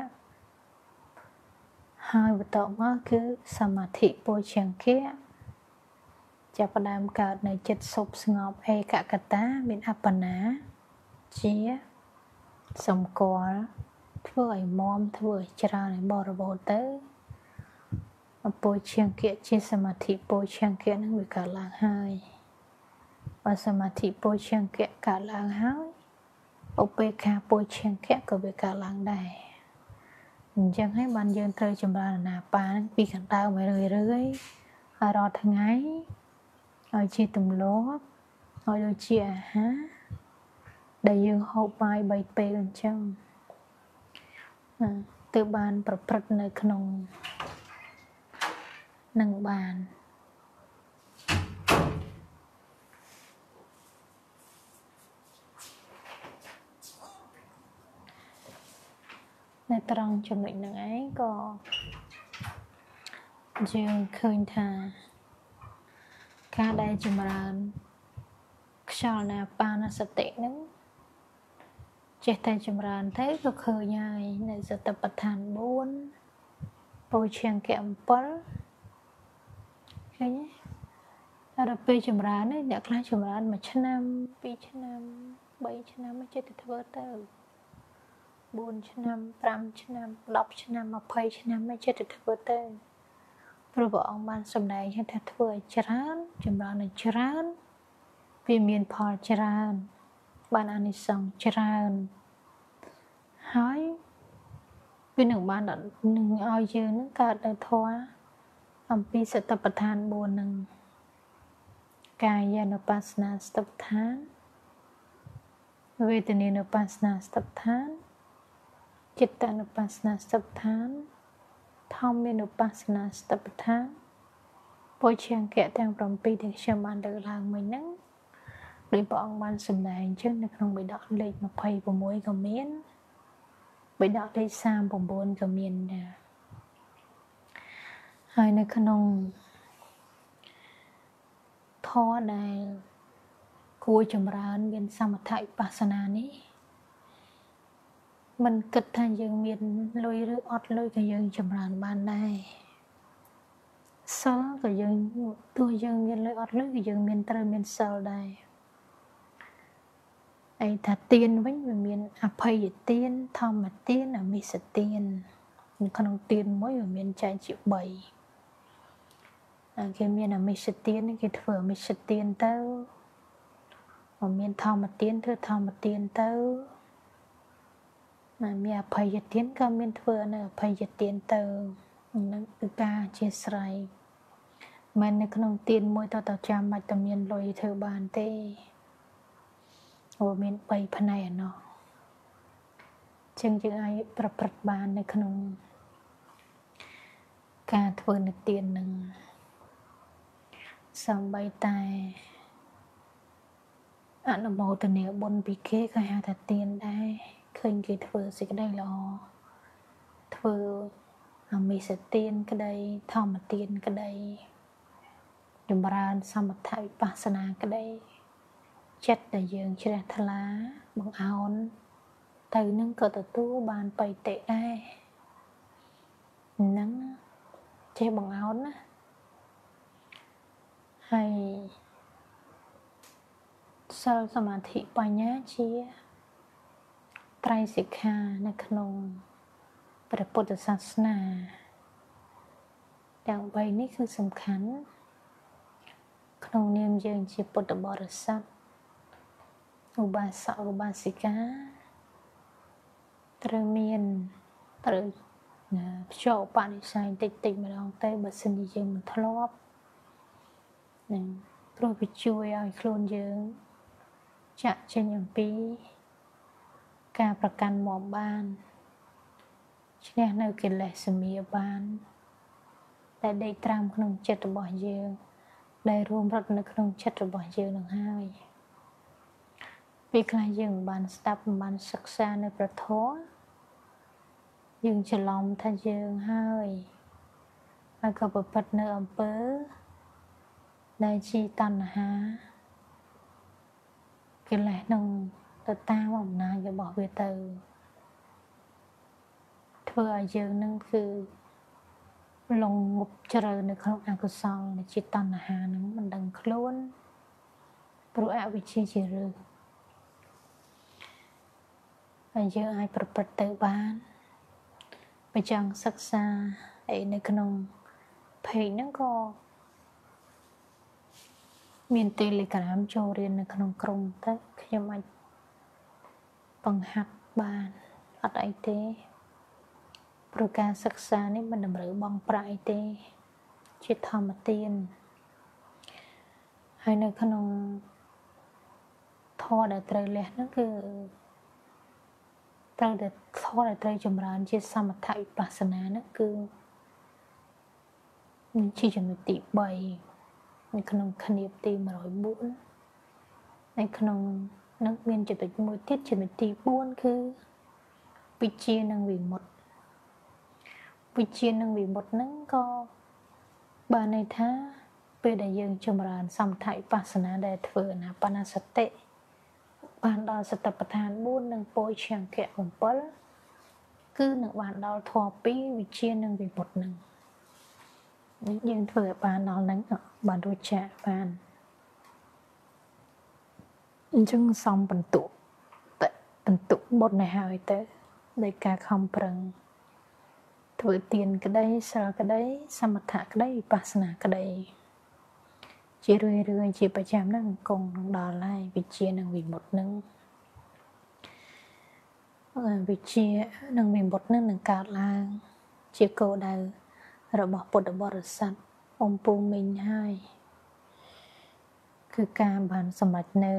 ហើយបន្តមកគឺសមាធិពោឆង្គៈចាប់ផ្ដើមកើតនៅចិត្តសុបស្ងប់ឯកកតាមានអបណាជាសម្គាល់ធ្វើឲ្យមមធ្វើឲ្យច្រើនឲ្យបរិបូរណ៍ទៅពោឆង្គៈជាសមាធិពោឆង្គៈនឹងវាកើតឡើងហើយបើសមាធិពោឆង្គៈកើតឡើងហើយឧបេក្ខាពោឆង្គៈក៏វាកើតឡើងដែរអញ្ចឹងហើយបានយើងត្រូវចម្រើនអាណាបានពីខាងដើមឲ្យរឿយរឿយហើយរាល់ថ្ងៃឲ្យជាទម្លាប់ឲ្យដូចជាអាហារដែលយើងហូបបាយបីពេលអញ្ចឹងទើបបានប្រព្រឹត្តនៅក្នុងនឹងបាននៅត្រង់ចំណុចហ្នឹងឯងក៏យើងឃើញថាការដែលចម្រើនខ្យល់ណាបានសតិហ្នឹងចេះតែចម្រើនទៅក៏ឃើញហើយនៅសតិប្បដ្ឋានបួនពោឆង្គៈbảyឃើញទេដល់ពេលចម្រើននេះអ្នកខ្លះចម្រើនមួយឆ្នាំពីរឆ្នាំបីឆ្នាំចេះតែធ្វើទៅបួនឆ្នាំប្រាំឆ្នាំដប់ឆ្នាំម្ភៃឆ្នាំមិនចេះតែធ្វើទៅព្រោះព្រះអង្គបានសម្ដែងថាធ្វើឲ្យច្រើនចម្រើនឲ្យច្រើនវាមានផលច្រើនបានអានិសង្សច្រើនហើយវានឹងបាននឹងឲ្យយើងនឹងកើតនៅធម៌អំពីសតិប្បដ្ឋានបួននឹងកាយនុបស្សនាសតិប្បដ្ឋានវេទនានុបស្សនាសតិប្បដ្ឋានចិត្តានុបស្សនាសតិប្បដ្ឋានធម្មានុបស្សនាសតិប្បដ្ឋានពោឆង្គៈទាំង7ដែលខ្ញុំបានលើកឡើងមិញហ្នឹងដោយព្រះអង្គបានសម្ដែងអញ្ចឹងនៅក្នុងបិដកលេខម្ភៃ៦ក៏មានបិដកលេខសាម៩ក៏មានដែរហើយនៅក្នុងធម៌ដែលគួរចម្រើនមានសមថវិបស្សនានេះមិនគិតថាយើងមានលុយឬអត់លុយក៏យើងចម្រើនបានដែរសិលក៏យើងទោះយើងមានលុយអត់លុយក៏យើងមានត្រូវមានសិលដែរឯថាទានវិញវាមានអភ័យទានធម្មទានអមិសទាននៅក្នុងទានមួយវាមានចែកជាបីគេមានអមិសទានគេធ្វើអមិសទានទៅមានធម្មទានធ្វើធម្មទានទៅមានអភ័យទានក៏មានធ្វើនៅអភ័យទានទៅនឹងគឺការអធិស្ឋានមិននៅក្នុងទានមួយតតចាំមិនតែមានលុយធ្វើបានទេអូមានបីផ្នែកណោះចឹងយើងអាចប្រព្រឹត្តបាននៅក្នុងការធ្វើនៅទាននឹងសំបីតែអនុមោទនាបុណ្យពីគេក៏ហៅថាទានដែរឃើញគេធ្វើសេចក្តីល្អធ្វើអមិសទានក្តីធម្មទានក្តីចម្រើនសមថវិបស្សនាក្តីចិត្តដែលយើងជ្រះថ្លាបង្អោនទៅនឹងក៏ទទួលបានបៃតេដែរហ្នឹងចេះបង្អោនណាហើយសិលសមាធិបញ្ញាជាត្រៃសិក្ខានៅក្នុងព្រះពុទ្ធសាសនាទាំងបីនេះគឺសំខាន់ក្នុងនាមយើងជាពុទ្ធបរិស័ទឧបាសកឧបាសិកាត្រូវមានត្រូវភ្ជាប់បនិស្ស័យតិចតិចម្ដងទៅបើសិនជាយើងមិនធ្លាប់នឹងព្រោះវាជួយឲ្យខ្លួនយើងចាក់ចេញអំពីការប្រកាន់មកបានឈ្នះនៅកិលេសសមាបានតែដេកត្រាំក្នុងចិត្តរបស់យើងដែលរួមរត់នៅក្នុងចិត្តរបស់យើងនឹងហើយពេលខ្លះយើងមិនបានស្ដាប់មិនបានសិក្សានៅព្រះធម៌យើងច្រឡំថាយើងហើយហើយក៏ប្រព្រឹត្តនៅអំពើដែលជាតណ្ហាកិលេសនឹងទៅតាមអំណាចរបស់វាទៅធ្វើឲ្យយើងនឹងគឺលងងប់ជ្រៅនៅក្នុងអកុសលដែលជាតណ្ហានឹងមិនដឹងខ្លួនព្រោះអវិជ្ជាជាឫសហើយយើងអាចប្រព្រឹត្តទៅបានបើចង់សិក្សាអីនៅក្នុងเพจហ្នឹងក៏មាន Telegram ចូលរៀននៅក្នុងក្រុមទៅខ្ញុំអាចបង្ហាត់បានអត់អីទេព្រោះការសិក្សានេះមិនតម្រូវបង់ប្រាក់អីទេជាធម្មទានហើយនៅក្នុងធម៌ដែលត្រូវលះហ្នឹងគឺត្រូវតែធម៌ដែលត្រូវចម្រើនជាសមថវិបស្សនាហ្នឹងគឺជាចំណុចទីបីនៅក្នុងខនាបទីmột không bốnនៅក្នុងនឹងមានចំណុចមួយទៀតចំណុចទីbốnគឺវិជ្ជានិងវិមុតតិវិជ្ជានិងវិមុតតិហ្នឹងក៏បានន័យថាពេលដែលយើងចម្រើនសមថវិបស្សនាដែលធ្វើអានាបាណសតិបានដល់សតិប្បដ្ឋានbốnនិងពោធិង្គៈbảyគឺនឹងបានដល់ធម៌ពីរវិជ្ជានិងវិមុតតិហ្នឹងយើងធ្វើឲ្យបានដល់ហ្នឹងបានរួចចាកបានអញ្ចឹងសំបន្ទុតបន្ទុបុណ្យឲ្យទៅដោយការខំប្រឹងធ្វើទានក្តីសិលក្តីសមថក្តីវិបស្សនាក្តីជារឿយរឿយជាប្រចាំហ្នឹងគង់នឹងដល់ហើយវិជ្ជានិងវិមុតតិហ្នឹងវិជ្ជានិងវិមុតតិហ្នឹងនឹងកើតឡើងជាគោលដៅរបស់ពុទ្ធបរិស័ទអំពូមិញហើយគឺការបានសម្រេចនៅ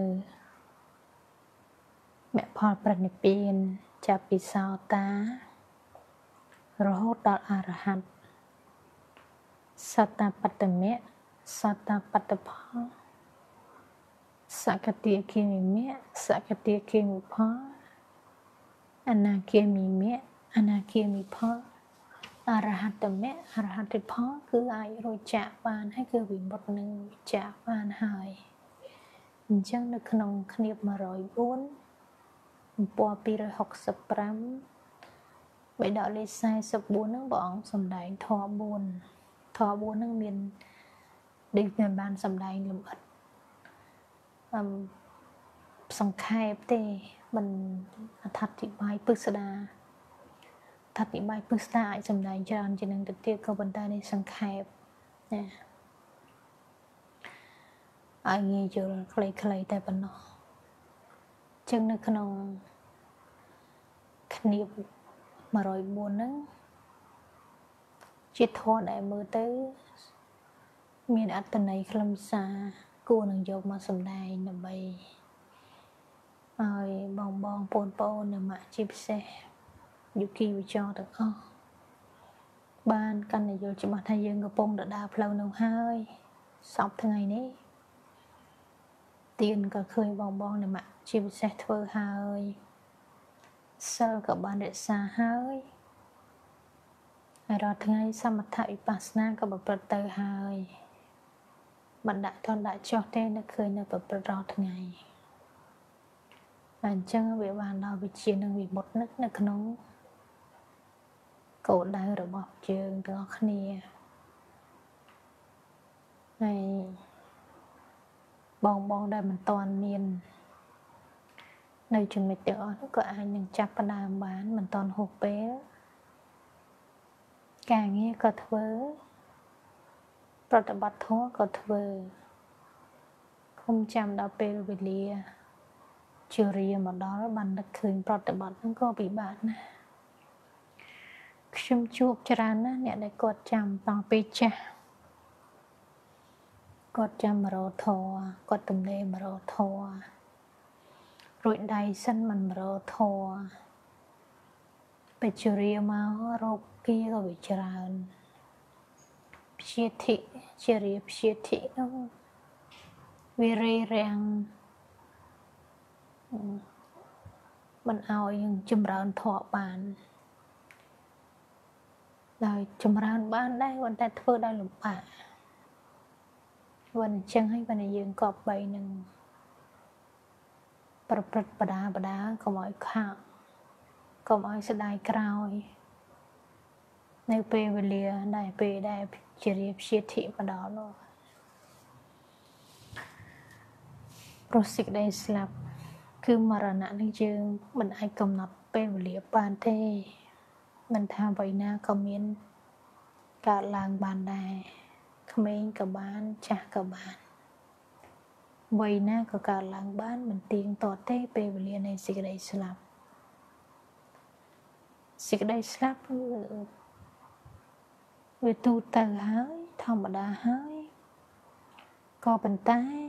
មគ្គផលប្រនិព្វានចាប់ពីសោតារហូតដល់អរហន្តសត្តាបត្តមៈសត្តាបត្តផលសកតិគិមិមៈសកតិគិមិផលអនាគិមិមៈអនាគិមិផលអរហត្តមៈអរហត្តផលគឺអាចរួចចាកបានហើយគឺវិមុតនឹងចាកបានហើយ Chẳng được nông khniệp mà rồi bốn Bò bì rồi học sập rắm Vậy đó lấy sai sập bốn nó bọn xâm đánh thọ buồn Thọ buồn nó miền Đi miền bàn xâm đánh lùm ất um, Xong khai tê Mình thật thị bài bước xa đà Thật thị bài bước xa ai xâm đánh cho anh Chỉ nâng thực tiết có vấn đề này xong khai Nè Ai nghe chưa là khlấy khlấy tay bên nó Chẳng nó khăn khniệp mà rồi buồn nó Chỉ thọ đại mơ tới Miền át tân này khăn xa Cô nâng dọc mà xâm đài nè bay Ôi bong bong bồn bồn nè mà chịp xe Dù kỳ vì cho được không Ban căn này vô chỉ mà thay dương ngọc bông đã đạp lâu nông hơi Sọc tháng ngày này Tiền cả khơi bong bong nè mà chịp xe thơ hơi Sơ cả ban đệ xa hơi Rồi tháng ngày sao mặt thạo bà sna cả bà bật tơ hơi Bạn đã thon đã cho tên nó khơi nó bà bật rõ tháng ngày Bạn chân bị bàn đào bị chiến nâng bị một nức nức nóng Cậu đau rồi bọc trường đó khăn Này Bong bong đây mình toàn miền Nơi chừng mệt tựa có ai nâng chạp bà đàm bán mình toàn hộp bé Càng nghe có thơ Rồi ta bắt thua có thơ Không chăm đào bê rồi bị lìa Chưa rìa mà đó bạn đã khơi Rồi ta bắt nó có bị bạn Chúng chuộc cho ra nó nè để cột chăm bằng bê chá Cột chăm mà rô thô Cột tùm lê mà rô thô Rồi đầy sân mình mà rô thô Bê chư rìa mà rô kia có bị chá ra Phía thị Chê rìa phía thị nó Vì rê ràng Mình ao những chùm ra thọ bàn Rồi chùm ra bán đây Vẫn ta thơ đây lục bà Vẫn chân hay vẫn dương cọp bầy nâng Bà bà bà đá bà đá Có mọi khá Có mọi sẽ đai krao Nếu bê về lìa Đài bê đài chì riêng xìa thị bà đó luôn Rồi xịt đây slap Cứ mà ra nạn lên chương Mình ai cầm nọt bê về lìa bàn thế Mình tham vậy na có miễn Cả làng bàn đài Không nên cả bán chả cả bán Vậy na có cả làng bán Mình tiếng tỏ tế bê về lìa này xịt đây slap Xịt đây slap Vì tu tờ hơi Thông bà đá hơi Có bình tay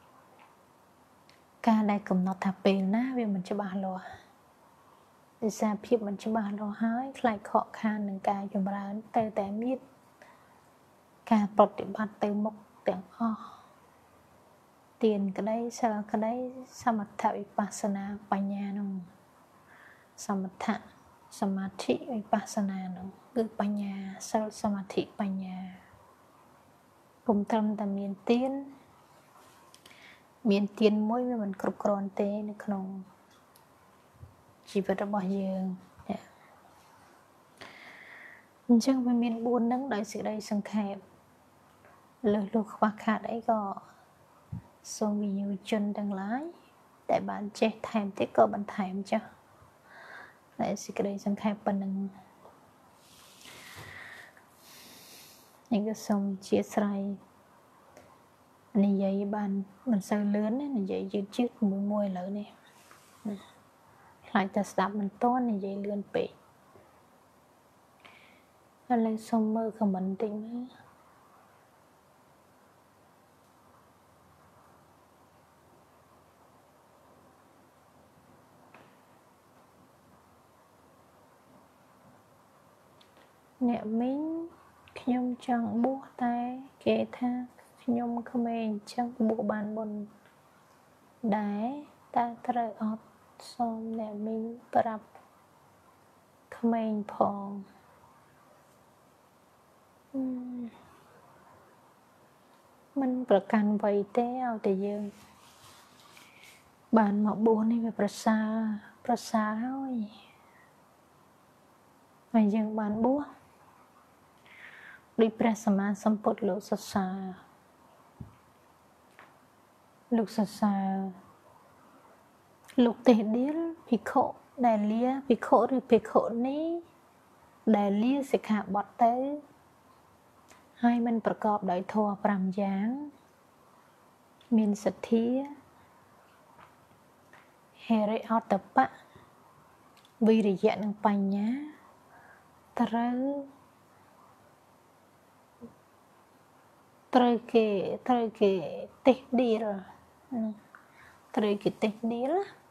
Cả đây cầm nọt thạp bê ná Vì mình cho bà lùa Để xa phiếp mình cho bà lùa hơi Lại khó khăn nâng ca cho bà Tờ tẻ miết Cả bọt để bắt tờ mốc tiếng o Tiền cái đấy Sao là cái đấy Sao mà thạo Vipassana Bà nhà nông Sao mà thạo Samadhi Vipassana nông Cứ bà nhà Sao Samadhi bà nhà Cùng tâm ta miền tiên Miền tiên mỗi mình cực kròn tế Nó không Chỉ vật bỏ dương yeah. Chẳng phải miền buồn nâng đại sự đây sân khẹp Lời lúc khoa khá đấy có Xong vì nhiều chân đang lái Tại bạn chết thèm thế có bạn thèm cho Đại sự đây sân khẹp bà nâng Những cái xong chia sài Này dạy bạn Mình sao lớn này dạy dạy trước mùi mùi lỡ này Lại ta sạp mình tốt này dạy lươn bể Nó lên xong mơ không bình tĩnh Nè mình Nhông chẳng bố tay Kể tha Nhông không hề chẳng bố bàn bồn Đáy Ta trời ọt Xong nè mình Bạp Không hề phòng Mình bà cần vậy tế ao để dương bàn mà buồn đi về prasa prasa thôi mà dừng bàn buồn đi prasama samput lục sasa lục sasa lục tề điếc bị khổ đại lia bị khổ rồi bị khổ ní đại lia sẽขาบอดtới ให้มันประกอบដោយធម៌ ប្រាំ យ៉ាង មានសទ្ធា ហិរិអូតបៈ វិរិយៈ និងបញ្ញា ត្រូវ ត្រូវគេត្រូវគេតេះឌីលត្រូវគេតេះឌីល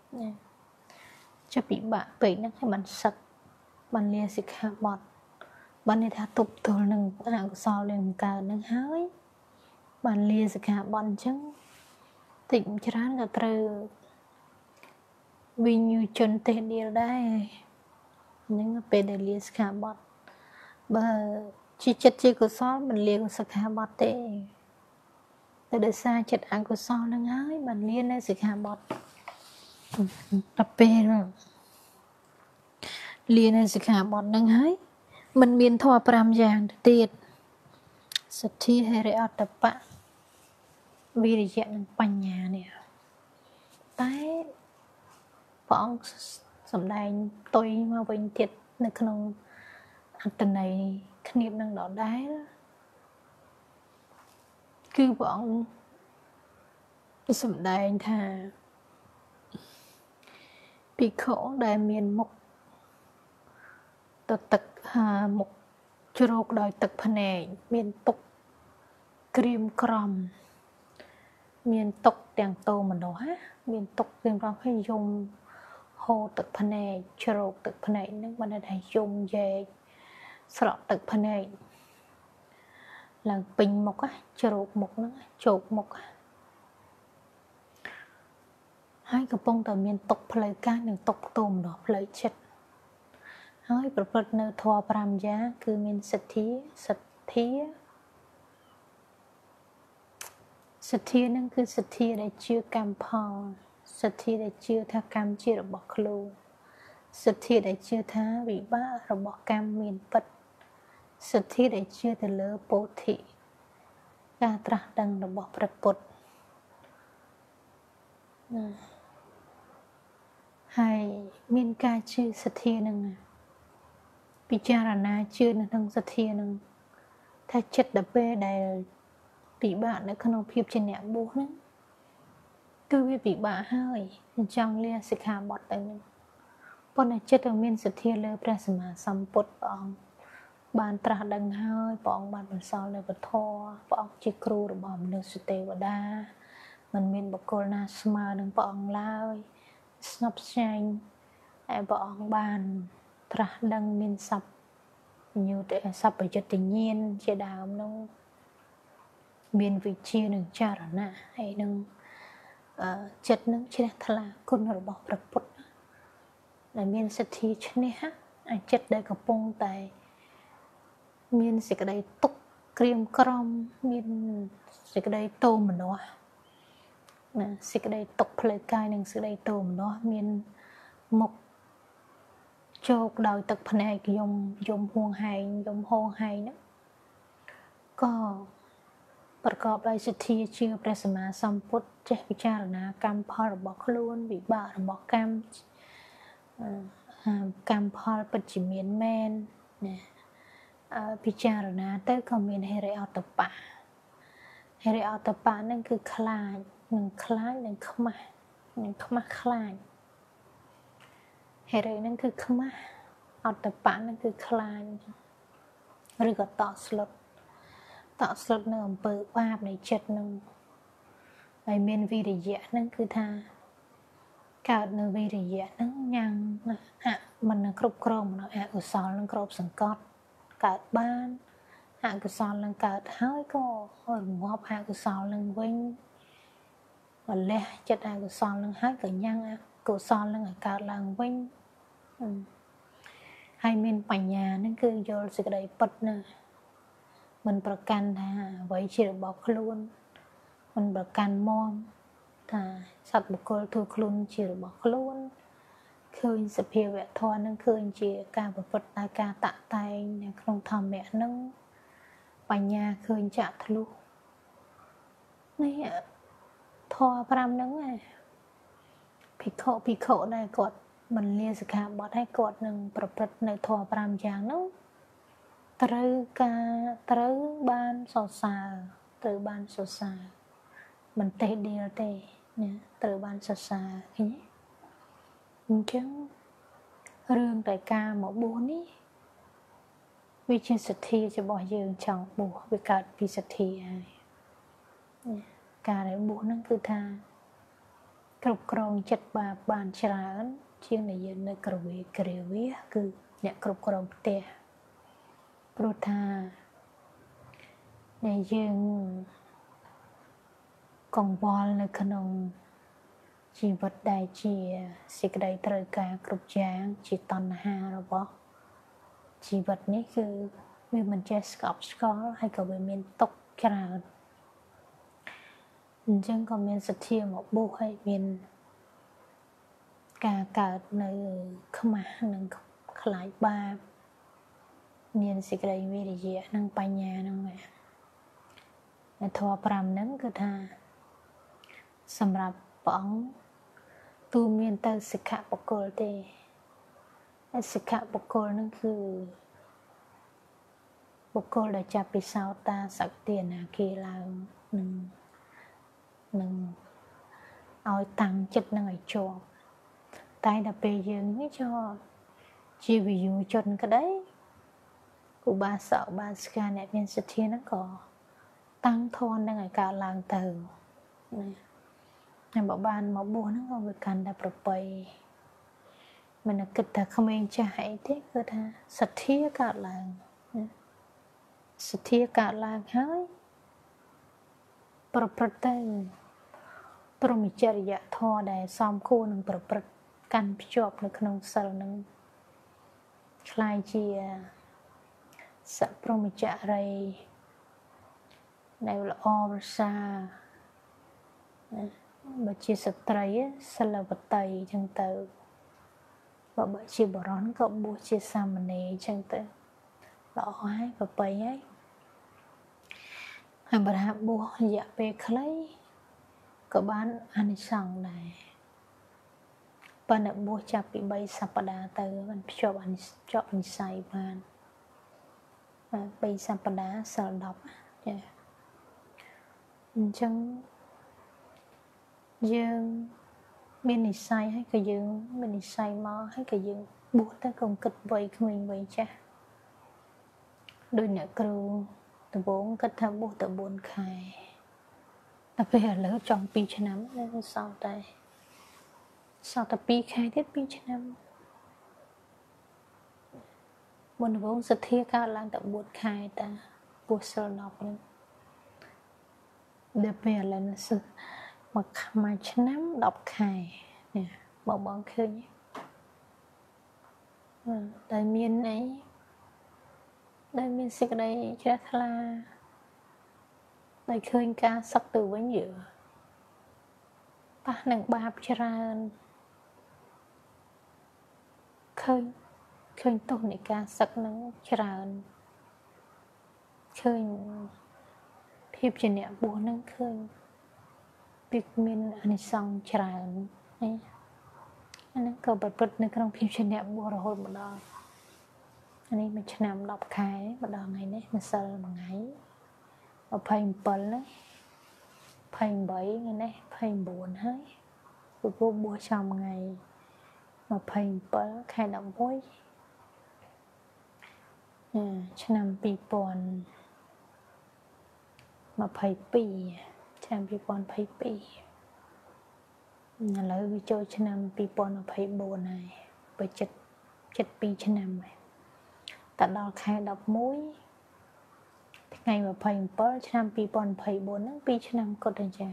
ចាប់ពិបាកពេកហ្នឹងឲ្យបានសឹកបានលាសិក្ខាបទបានន័យថាទប់ទល់នឹងអកុសលដែលកើតនឹងហើយបានលាសិក្ខាបទអញ្ចឹងតិចច្រើនក៏ត្រូវវិញ្ញូជនតេះឌីលដែរហ្នឹងពេលដែលលាសិក្ខាបទបើជាចិត្តជាកុសលមិនលាសិក្ខាបទទេតែដោយសារចិត្តអកុសលនឹងហើយបានលានៅសិក្ខាបទដល់ពេលលានៅសិក្ខាបទនឹងហើយมันមានធម៌ ប្រាំ យ៉ាងទៅទៀតសទ្ធា ហិរិអូតបៈ វិរិយៈ និងបញ្ញានេះតែព្រះអង្គសម្ដែងផ្ទុយមកវិញទៀតនៅក្នុងអត្តន័យគ្នានឹងដដែលគឺព្រះអង្គសម្ដែងថាភិក្ខុដែលមានមុខទៅទឹកហាមុខជ្រោកដោយទឹកភ្នែកមានទុកក្រៀមក្រំមានទុកទាំងតោមនោះមានទុកក្រៀមក្រំហើយយំហូរទឹកភ្នែកជ្រោកទឹកភ្នែកហ្នឹងបានតែយំយែកស្រក់ទឹកភ្នែកឡើងពេញមុខជ្រោកមុខហ្នឹងជោកមុខហើយកំពុងតែមានទុកផ្លូវកាយនិងទុកតោមនោះផ្លូវចិត្តហើយប្រព្រឹត្តនៅធម៌ ប្រាំ យ៉ាងគឺមានសទ្ធាសទ្ធាសទ្ធានឹងគឺសទ្ធាដែលជឿកម្មផលសទ្ធាដែលជឿថាកម្មជារបស់ខ្លួនសទ្ធាដែលជឿថាវិបាករបស់កម្មមានពិតសទ្ធាដែលជឿទៅលើពោធិការត្រាស់ដឹងរបស់ព្រះពុទ្ធហើយមានការជឿសទ្ធានឹងពិចារណាជឿនៅក្នុងសទ្ធានឹងថាចិត្តដល់ពេលដែលពិបាកនៅក្នុងភាពជាអ្នកបួសហ្នឹងគឺវាពិបាកហើយចង់លាសិក្ខាបទទៅហ្នឹងប៉ុន្តែចិត្តមានសទ្ធាលើព្រះសម្មាសម្ពុទ្ធព្រះអង្គបានត្រាស់ដឹងហើយព្រះអង្គបានបន្សល់នៅពធព្រះអង្គជាគ្រូរបស់មនុស្សទេវតាមិនមានបុគ្គលណាស្មើនឹងព្រះអង្គឡើយស្ងប់ស្ងាត់ហើយព្រះអង្គបានត្រាស់ដឹងមានសัพញូតសัพយុត្តញ្ញាណជាដើមនោះមានវិជ្ជានិងចរណៈហើយនឹងចិត្តនឹងជ្រះថ្លាគុណរបស់ព្រះពុទ្ធដែលមានសទ្ធាឈ្នះអាចិត្តដែលកំពុងតែមានសេចក្តីទុក្ខក្រៀមក្រំមានសេចក្តីទោមនស្សណាសេចក្តីទុក្ខផ្លូវកាយនិងសេចក្តីទោមនស្សមានមុខជោកដោយទឹកភ្នែកយំយំហួងហែងយំហោងហែងហ្នឹងក៏ប្រកបដោយសទ្ធាជឿព្រះសម្មាសម្ពុទ្ធចេះពិចារណាកម្មផលរបស់ខ្លួនវិបាករបស់កម្មកម្មផលពិតជាមានមែនណាពិចារណាទៅក៏មានហិរិអូតបៈហិរិអូតបៈហ្នឹងគឺខ្លាចនឹងខ្លាចនឹងខ្មាស់នឹងខ្មាស់ខ្លាចហិរិហ្នឹងគឺខ្មាស់អតបៈហ្នឹងគឺខ្លាចឬក៏តក់ស្លុតតក់ស្លុតនៅអំពើបាបនៃចិត្តហ្នឹងហើយមានវិរិយៈហ្នឹងគឺថាកើតនៅវិរិយៈហ្នឹងញ៉ាំងអមិនគ្រប់គ្រងនៅអកុសលនឹងគ្របសង្កត់កើតបានអកុសលនឹងកើតហើយក៏រងាប់អកុសលនឹងវិញម្លេះចិត្តអកុសលនឹងហើយក៏ញ៉ាំងអកុសលនឹងឲ្យកើតឡើងវិញហើយមានបញ្ញាហ្នឹងគឺយល់សេចក្តីពិតណាមិនប្រកាន់ថាអ្វីជារបស់ខ្លួនមិនប្រកាន់មមថាសត្វបុគ្គលធ្វើខ្លួនជារបស់ខ្លួនឃើញសភាវៈធម៌នឹងឃើញជាការប្រព្រឹត្តដោយការតាក់តែងនៅក្នុងធម្មៈនឹងបញ្ញាឃើញចាក់ធ្លុះនេះធម៌ប្រាំហ្នឹងឯងភិក្ខុភិក្ខុដែលគាត់មិនលាសិក្ខាបទឲ្យគាត់នឹងប្រព្រឹត្តនៅធម៌ប្រាំយ៉ាងហ្នឹងត្រូវការត្រូវបានសរសើរត្រូវបានសរសើរមិនទេដៀលទេណាត្រូវបានសរសើរឃើញទេអញ្ចឹងរឿងតែការមកបួសនេះវាជាសទ្ធារបស់យើងចង់បួសវាកើតពីសទ្ធាហើយការដែលបួសហ្នឹងគឺថាគ្រប់គ្រងចិត្តបាបបានច្រើនជាងដែលយើងនៅក្រវេក្រវាគឺអ្នកគ្រប់គ្រងផ្ទះព្រោះថាដែលយើងកង្វល់នៅក្នុងជីវិតដែលជាសេចក្តីត្រូវការគ្រប់យ៉ាងជាតណ្ហារបស់ជីវិតនេះគឺវាមិនចេះស្កប់ស្កល់ហើយក៏វាមានទុក្ខច្រើនអញ្ចឹងក៏មានសទ្ធាមកបួសហើយមានការកើតនៅខ្មាស់និងខ្លាចបាបមានសេចក្តីវិរិយៈនិងបញ្ញាហ្នឹងឯងធម៌ប្រាំហ្នឹងគឺថាសម្រាប់ព្រះអង្គទូមានទៅសិក្ខបុគ្គលទេហើយសិក្ខបុគ្គលហ្នឹងគឺបុគ្គលដែលចាប់ពីសោតាសក្តិអនាគីឡើងនឹងនឹងឲ្យតាំងចិត្តនឹងឲ្យជាប់តែដល់ពេលយើងនេះចោជាវិយុជនក្តីឧបាសកឧបាសិកាអ្នកមានសទ្ធាហ្នឹងក៏តាំងធននឹងឲ្យកើតឡើងទៅណាហើយបើបានមកបួសហ្នឹងក៏វាកាន់តែប្រពៃមិនគិតថាក្មេងចាស់អីទេគឺថាសទ្ធាកើតឡើងណាសទ្ធាកើតឡើងហើយប្រព្រឹត្តទៅព្រហ្មចរិយធម៌ដែលសមគួរនឹងប្រព្រឹត្តកាន់ភ្ជាប់នៅក្នុងសិលនឹងខ្លាយជាសព្រហ្មចរិយដែលល្អប្រសើរបើជាស្ត្រីសិលវតីអញ្ចឹងទៅបើបើជាបរិសុទ្ធក៏បួសជាសាមណេរអញ្ចឹងទៅល្អហើយប្រពៃហើយហើយបើថាបួសរយៈពេលខ្លីក៏បានអានិសង្សដែរប៉ុន្តែបួសចាប់ពីបីសប្តាហ៍ទៅมันភ្ជាប់អានិជាប់និស័យបានបីសប្តាហ៍សិលដប់ចាអញ្ចឹងយើងមាននិស័យហើយក៏យើងមាននិស័យមកហើយក៏យើងបួសទៅកុំគិតវ័យក្មេងវ័យចាស់ដោយអ្នកគ្រូដំបូងគិតថាបួសតែបួនខែតែពេលឥឡូវចង់ពីរឆ្នាំនៅសល់តែសល់តែពីរខែទៀតពីរឆ្នាំមុនដំបូងសទ្ធាកើតឡើងតែបួនខែតាបួសសិលដប់នេះដល់ពេលឥឡូវនេះមកមួយឆ្នាំដប់ខែនេះបងបងឃើញតែមានអីដែលមានសេចក្តីជ្រះថ្លាដែលឃើញការសឹកទៅវិញយឺប៉ះនឹងបាបច្រើនឃើញឃើញទោសនៃការសឹកនឹងច្រើនឃើញភាពជាអ្នកបួសនឹងឃើញពីមានអានិសង្សច្រើននេះអានេះក៏ប្រព្រឹត្តនៅក្នុងភាពជាអ្នកបួសរហូតមកដល់អានេះមួយឆ្នាំដប់ខែម្ដងថ្ងៃនេះម្សិលមួយថ្ងៃ27ណាยี่สิบแปดថ្ងៃនេះยี่สิบเก้าហើយពពុះបួសចំថ្ងៃยี่สิบเจ็ดខែ11ឆ្នាំពីរពាន់ยี่สิบสองឆ្នាំពីរពាន់ยี่สิบสองឥឡូវវាចូលឆ្នាំពីរពាន់ยี่สิบสี่ហើយបើចិត្តចិត្តពីរឆ្នាំហើយតែដល់ខែ十一ថ្ងៃยี่สิบเจ็ดឆ្នាំពីរពាន់ยี่สิบสี่ហ្នឹងពីរឆ្នាំគត់ទេចា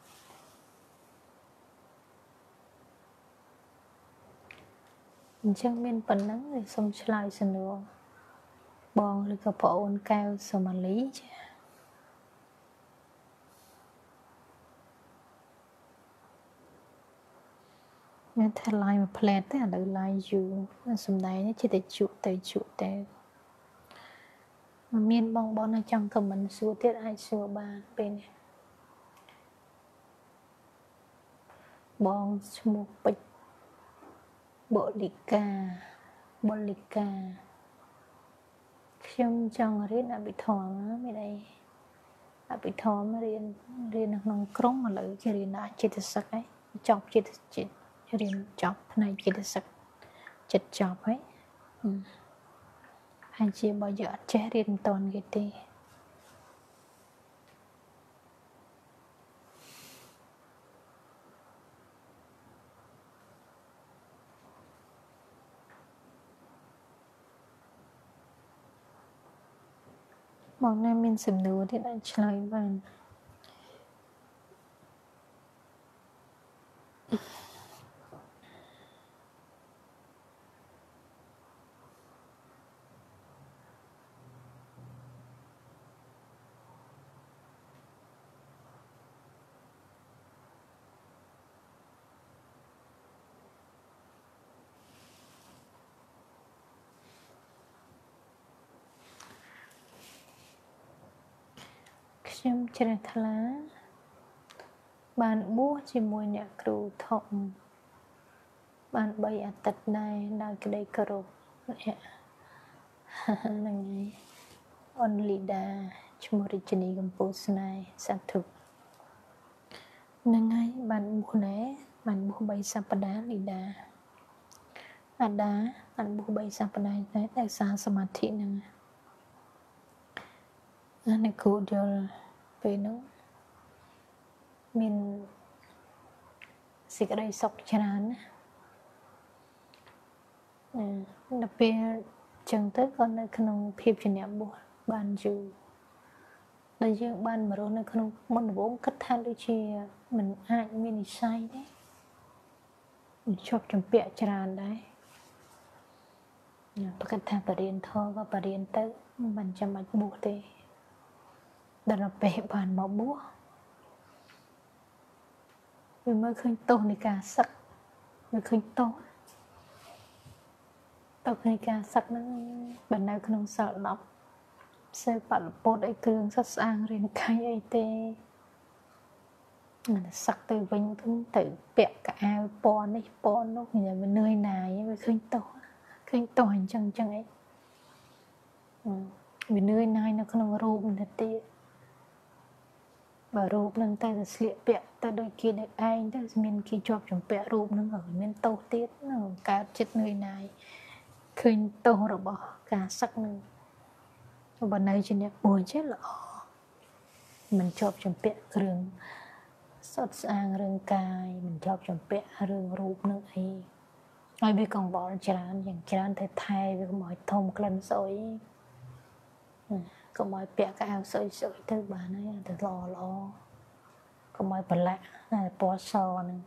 អញ្ចឹងមានប៉ុណ្ណឹងសូមឆ្លើយសំណួរបងឬក៏ប្អូនកែវសូម៉ាលីចាមានថា line មួយ plate ទេឥឡូវ line យូរសំដែងនេះជាតែជក់ទៅជក់ទៅមានបងបងនៅចង់ comment សួរទៀតអាចសួរបានពេលនេះបងឈ្មោះពេជ្របុលិកាបុលិកាខ្ញុំចង់រៀនអភិធម្មមានអីអភិធម្មរៀនរៀននៅក្នុងក្រុមឥឡូវគេរៀនដល់ចិត្តសឹកហើយចប់ចិត្តចិត្តរៀនចប់ផ្នែកចិត្តសឹកចិត្តចប់ហើយហើយជាបើយកអត់ចេះរៀនមិនតាន់គេទេបងណាមានសំណួរទៀតអាចឆ្លើយបានខ្ញុំជ្រះថ្លាបានបួសជាមួយអ្នកគ្រូធំបានបីអាទិត្យដែរដោយក្តីគោរពហ្នឹងហើយអូនលីដាឈ្មោះរាជនីកម្ពុជាស្នេហ៍សាធុហ្នឹងហើយបានបួសដែរបានបួសបីសប្តាហ៍លីដាអាដាបានបួសបីសប្តាហ៍ដែរតែសារសមាធិហ្នឹងអានេះគូយល់ពេលនោះមានសេចក្តីសុខច្រើនណាដល់ពេលចឹងទៅក៏នៅក្នុងភាពជាអ្នកបួសបានយូរដែលយើងបានមករស់នៅក្នុងមុនដំបូងគិតថាដូចជាមិនអាចមាននិស្ស័យទេមិនជាប់ចម្ពាក់ច្រើនដែរប្រកាសថាបរិញ្ញាធម៌ក៏បរិញ្ញាទៅមិនចាំបាច់បួសទេដល់ពេលបានមកបួសវាមើលឃើញទោសនៃការសឹកវាឃើញទោសទោសនៃការសឹកហ្នឹងបើនៅក្នុងសិលដប់ផ្សេងបលពុតអីគ្រឿងសុទ្ធស្អាងរៀនកាយអីទេសឹកទៅវិញទៅពាក់កៅអៅពណ៌នេះពណ៌នោះវានឿយណាយវាឃើញទោសឃើញទោសអញ្ចឹងអញ្ចឹងអីវានឿយណាយនៅក្នុងរូបនេះទៀតបើរូបនឹងតែស្លៀកពាក់ទៅដូចគេនៅឯងទៅមានគេជាប់ចម្ពាក់រូបនឹងហើយមានទោសទៀតកើតចិត្តនឿយណាយឃើញទោសរបស់ការសឹកនឹងបើនៅជាអ្នកបួសចេះល្អមិនជាប់ចម្ពាក់គ្រឿងសុទ្ធស្អាងរឿងកាយមិនជាប់ចម្ពាក់រឿងរូបនឹងអីហើយវាកង្វល់ច្រើនយ៉ាងច្រើនទៅថែវាកុំឲ្យធំក្លិនស្អុយកុំឲ្យពាក់កៅអៅស្អុយស្អុយទៅបានហើយទៅល្អល្អកុំឲ្យប្រឡាក់តែពណ៌សហ្នឹង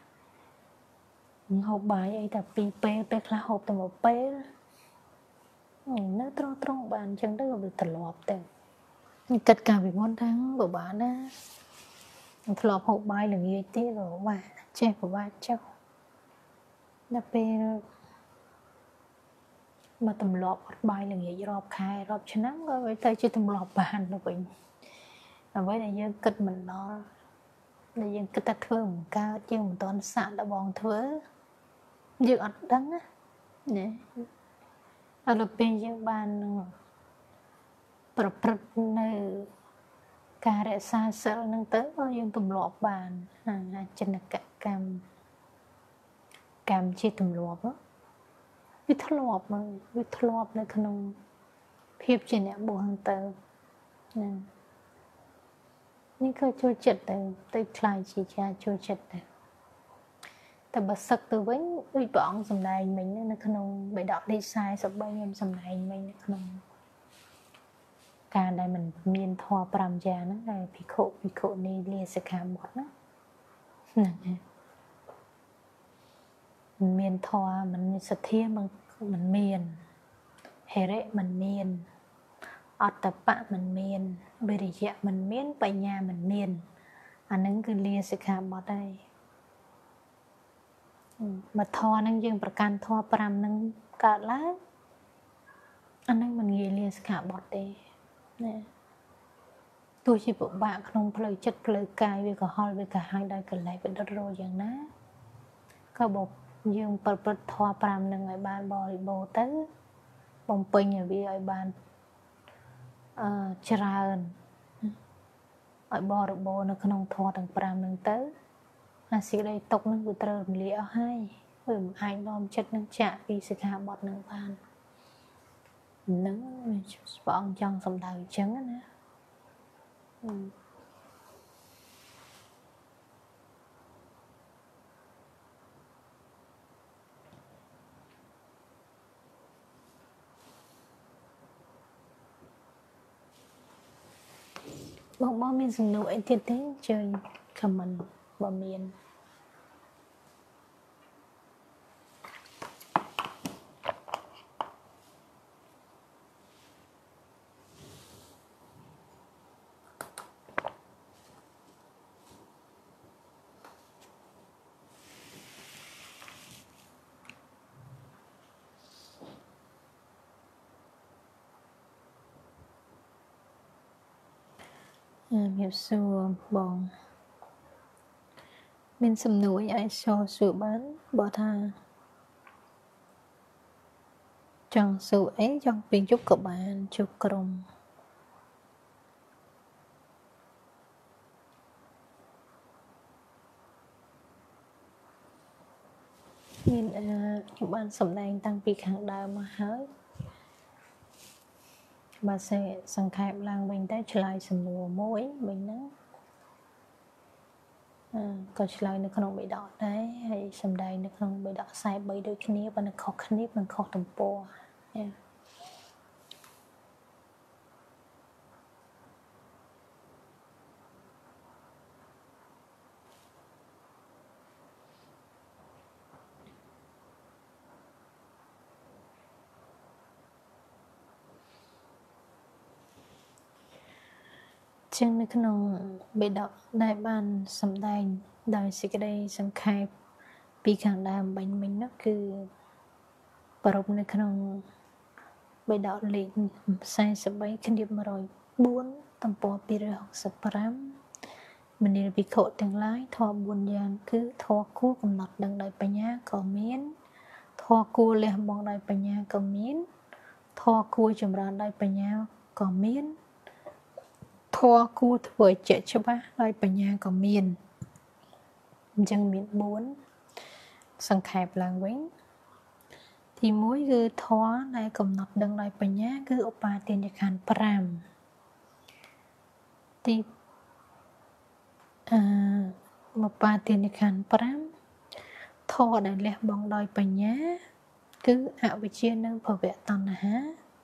ហូបបាយអីតែពីរពេលពេលខ្លះហូបតែមួយពេលនៅត្រង់ត្រង់បានអញ្ចឹងទៅវាត្រឡប់ទៅគិតការវិវត្តហ្នឹងក៏បានណាធ្លាប់ហូបបាយល្ងាចទៀតក៏បានចេះប្រវាចចុះដល់ពេលមកទម្លាប់អត់បាយល្ងាចរាប់ខែរាប់ឆ្នាំក៏វាទៅជាទម្លាប់បានទៅវិញអ្វីដែលយើងគិតមិនដល់ដែលយើងគិតតែធ្វើមិនកើតយើងមិនទាន់សាកដល់បងធ្វើយើងអត់ដឹងណាដល់ពេលយើងបានប្រព្រឹត្តនៅការរក្សាសិលហ្នឹងទៅក៏យើងទម្លាប់បានអចិនកកម្មកម្មជាទម្លាប់វាធ្លាប់មកវាធ្លាប់នៅក្នុងភាពជាអ្នកបួសហ្នឹងទៅណានេះក៏ចូលចិត្តទៅទៅខ្លាយជាជាចូលចិត្តទៅតែបើសឹកទៅវិញដូចព្រះអង្គសម្ដែងមិញនៅក្នុងបេដកលេខសែសិបបីខ្ញុំសម្ដែងមិញនៅក្នុងការដែលมันមានធម៌ប្រាំយ៉ាងហ្នឹងដែលភិក្ខុភិក្ខុនីលាសិក្ខាបទណាហ្នឹងហើយមានធម៌มันមានសទ្ធាมันมันមានហេរិมันមានអត្តបៈมันមានវិរិយៈมันមានបញ្ញាมันមានអាហ្នឹងគឺលាសិក្ខាបទហើយ mà thò năng dươngประกัน thò pram năng cả lá anh năng mình nghe liền cả bọt đi nè tôi chỉ bộ bạn không phải chất phải cài với cả hoi với cả hai đây cả lại với đất rồiอย่างណាក៏បបយើងប្រព្រឹត្តធម៌ប្រាំនឹងឲ្យបានបរិបូរណ៍ទៅបំពេញឲ្យវាឲ្យបានអឺច្រើនឲ្យបរិបូរណ៍នៅក្នុងធម៌ទាំងប្រាំនឹងទៅអាសេចក្តីຕົកនឹងវាត្រូវរំលាយអស់ហើយវាមិនអាចនាំចិត្តនឹងចាក់ពីសិក្ខាបទនឹងបានហ្នឹងព្រះអង្គចង់សម្ដៅអញ្ចឹងណាបងបងមានសំណួរអីទៀតទេជើញ comment បើមានមានសួរបងមានសំណួរអីអាចសួរសួរបានបើថាចង់សួរអីចង់ពេលយប់ក៏បានជួបក្រុមមានអឺខ្ញុំបានសម្ដែងតាំងពីខាងដើមមកហើយបើសេសង្ខេបឡើងវិញទៅឆ្លើយសំណួរមួយវិញហ្នឹងអឺក៏ឆ្លើយនៅក្នុងបេដកដែរហើយសម្ដែងនៅក្នុងបេដកខ្សែបីដូចគ្នាប៉ុន្តែខុសគ្នាមិនខុសទំព័រចាចឹងនៅក្នុងបេដកដែលបានសម្ដែងដោយសេចក្តីសង្ខេបពីខាងដើមបាញ់មិញនោះគឺប្រពនៅក្នុងបេដកលេខសែសិបបីគណៀបមួយរយបួនទំព័រពីររយហកសិបប្រាំមនាលភិក្ខុទាំងឡាយធម៌បួនយ៉ាងគឺធម៌គួរកំណត់ដឹងដោយបញ្ញាក៏មានធម៌គួរលះបង់ដោយបញ្ញាក៏មានធម៌គួរចម្រើនដោយបញ្ញាក៏មានធម៌គួរធ្វើឲ្យជាក់ច្បាស់ដោយបញ្ញាក៏មានអញ្ចឹងមានបួនសង្ខេបឡើងវិញទីមួយគឺធម៌ដែលកំណត់ដឹងដោយបញ្ញាគឺឧបាទានខណ្ឌប្រាំទីអឺឧបាទានខណ្ឌប្រាំធម៌ដែលលះបង់ដោយបញ្ញាគឺអវិជ្ជានិងភវៈតណ្ហា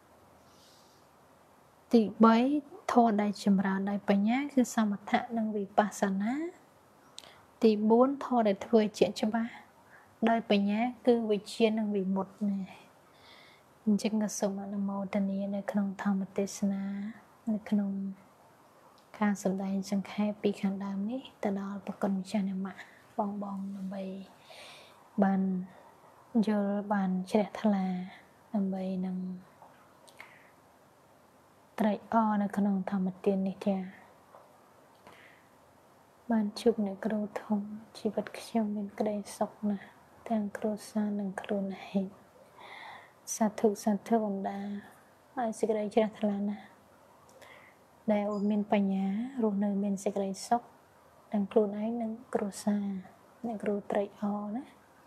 ទីបីធម៌ដែលចម្រើនដោយបញ្ញាគឺសមថៈនិងវិបស្សនាទីបួនធម៌ដែលធ្វើជាក់ច្បាស់ដោយបញ្ញាគឺវិជ្ជានិងវិមុតណាអញ្ចឹងក៏សូមអនុមោទនានៅក្នុងធម្មទេសនានៅក្នុងការសម្ដែងសង្ខេបពីខាងដើមនេះទៅដល់ប្រគុណម្ចាស់អ្នកម៉ាក់បងបងដើម្បីបានយល់បានជ្រះថ្លាដើម្បីនឹងត្រេកអរនៅក្នុងធម្មទាននេះចា៎បានជួបអ្នកគ្រូធំជីវិតខ្ញុំមានក្តីសុខណាស់ទាំងគ្រួសារនិងខ្លួនឯងសាធុសាធុអំដាឲ្យសេចក្តីជ្រះថ្លាណាស់ដែលអូនមានបញ្ញារស់នៅមានសេចក្តីសុខទាំងខ្លួនឯងនិងគ្រួសារអ្នកគ្រូត្រេកអរណា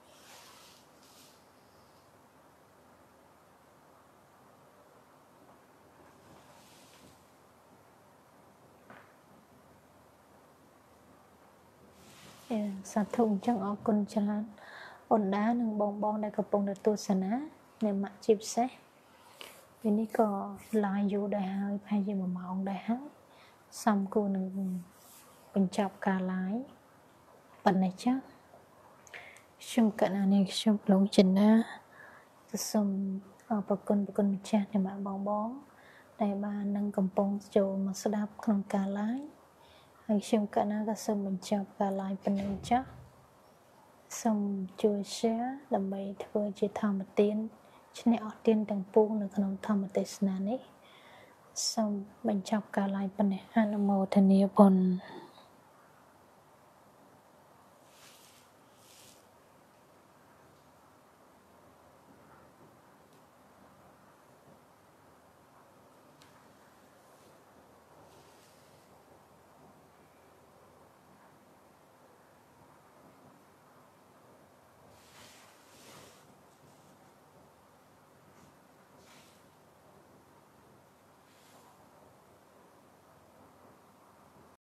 សាធុអញ្ចឹងអរគុណច្រើនអូនដានិងបងបងដែលកំពុងទស្សនាអ្នកម៉ាក់ជាពិសេសពេលនេះក៏ live យូរដែរហើយប្រហែលជាមួយម៉ោងដែរហើយសំគួរនឹងបញ្ចប់ការ live ប៉ុណ្ណេះចា៎ខ្ញុំកណ្ណានេះខ្ញុំឡងចិនណាសូមអរគុណប្រគុណម្ចាស់អ្នកម៉ាក់បងបងដែលបាននឹងកំពុងចូលមកស្ដាប់ក្នុងការ live ហើយខ្ញុំកណ្ណាក៏សូមបញ្ចប់ការ live ប៉ុណ្ណេះចា៎សូមជួយ share ដើម្បីធ្វើជាធម្មទានឈ្នះអស់ទានទាំងពួងនៅក្នុងធម្មទេសនានេះសូមបញ្ចប់ការ live ប៉ុណ្ណេះអនុមោទនាបុណ្យ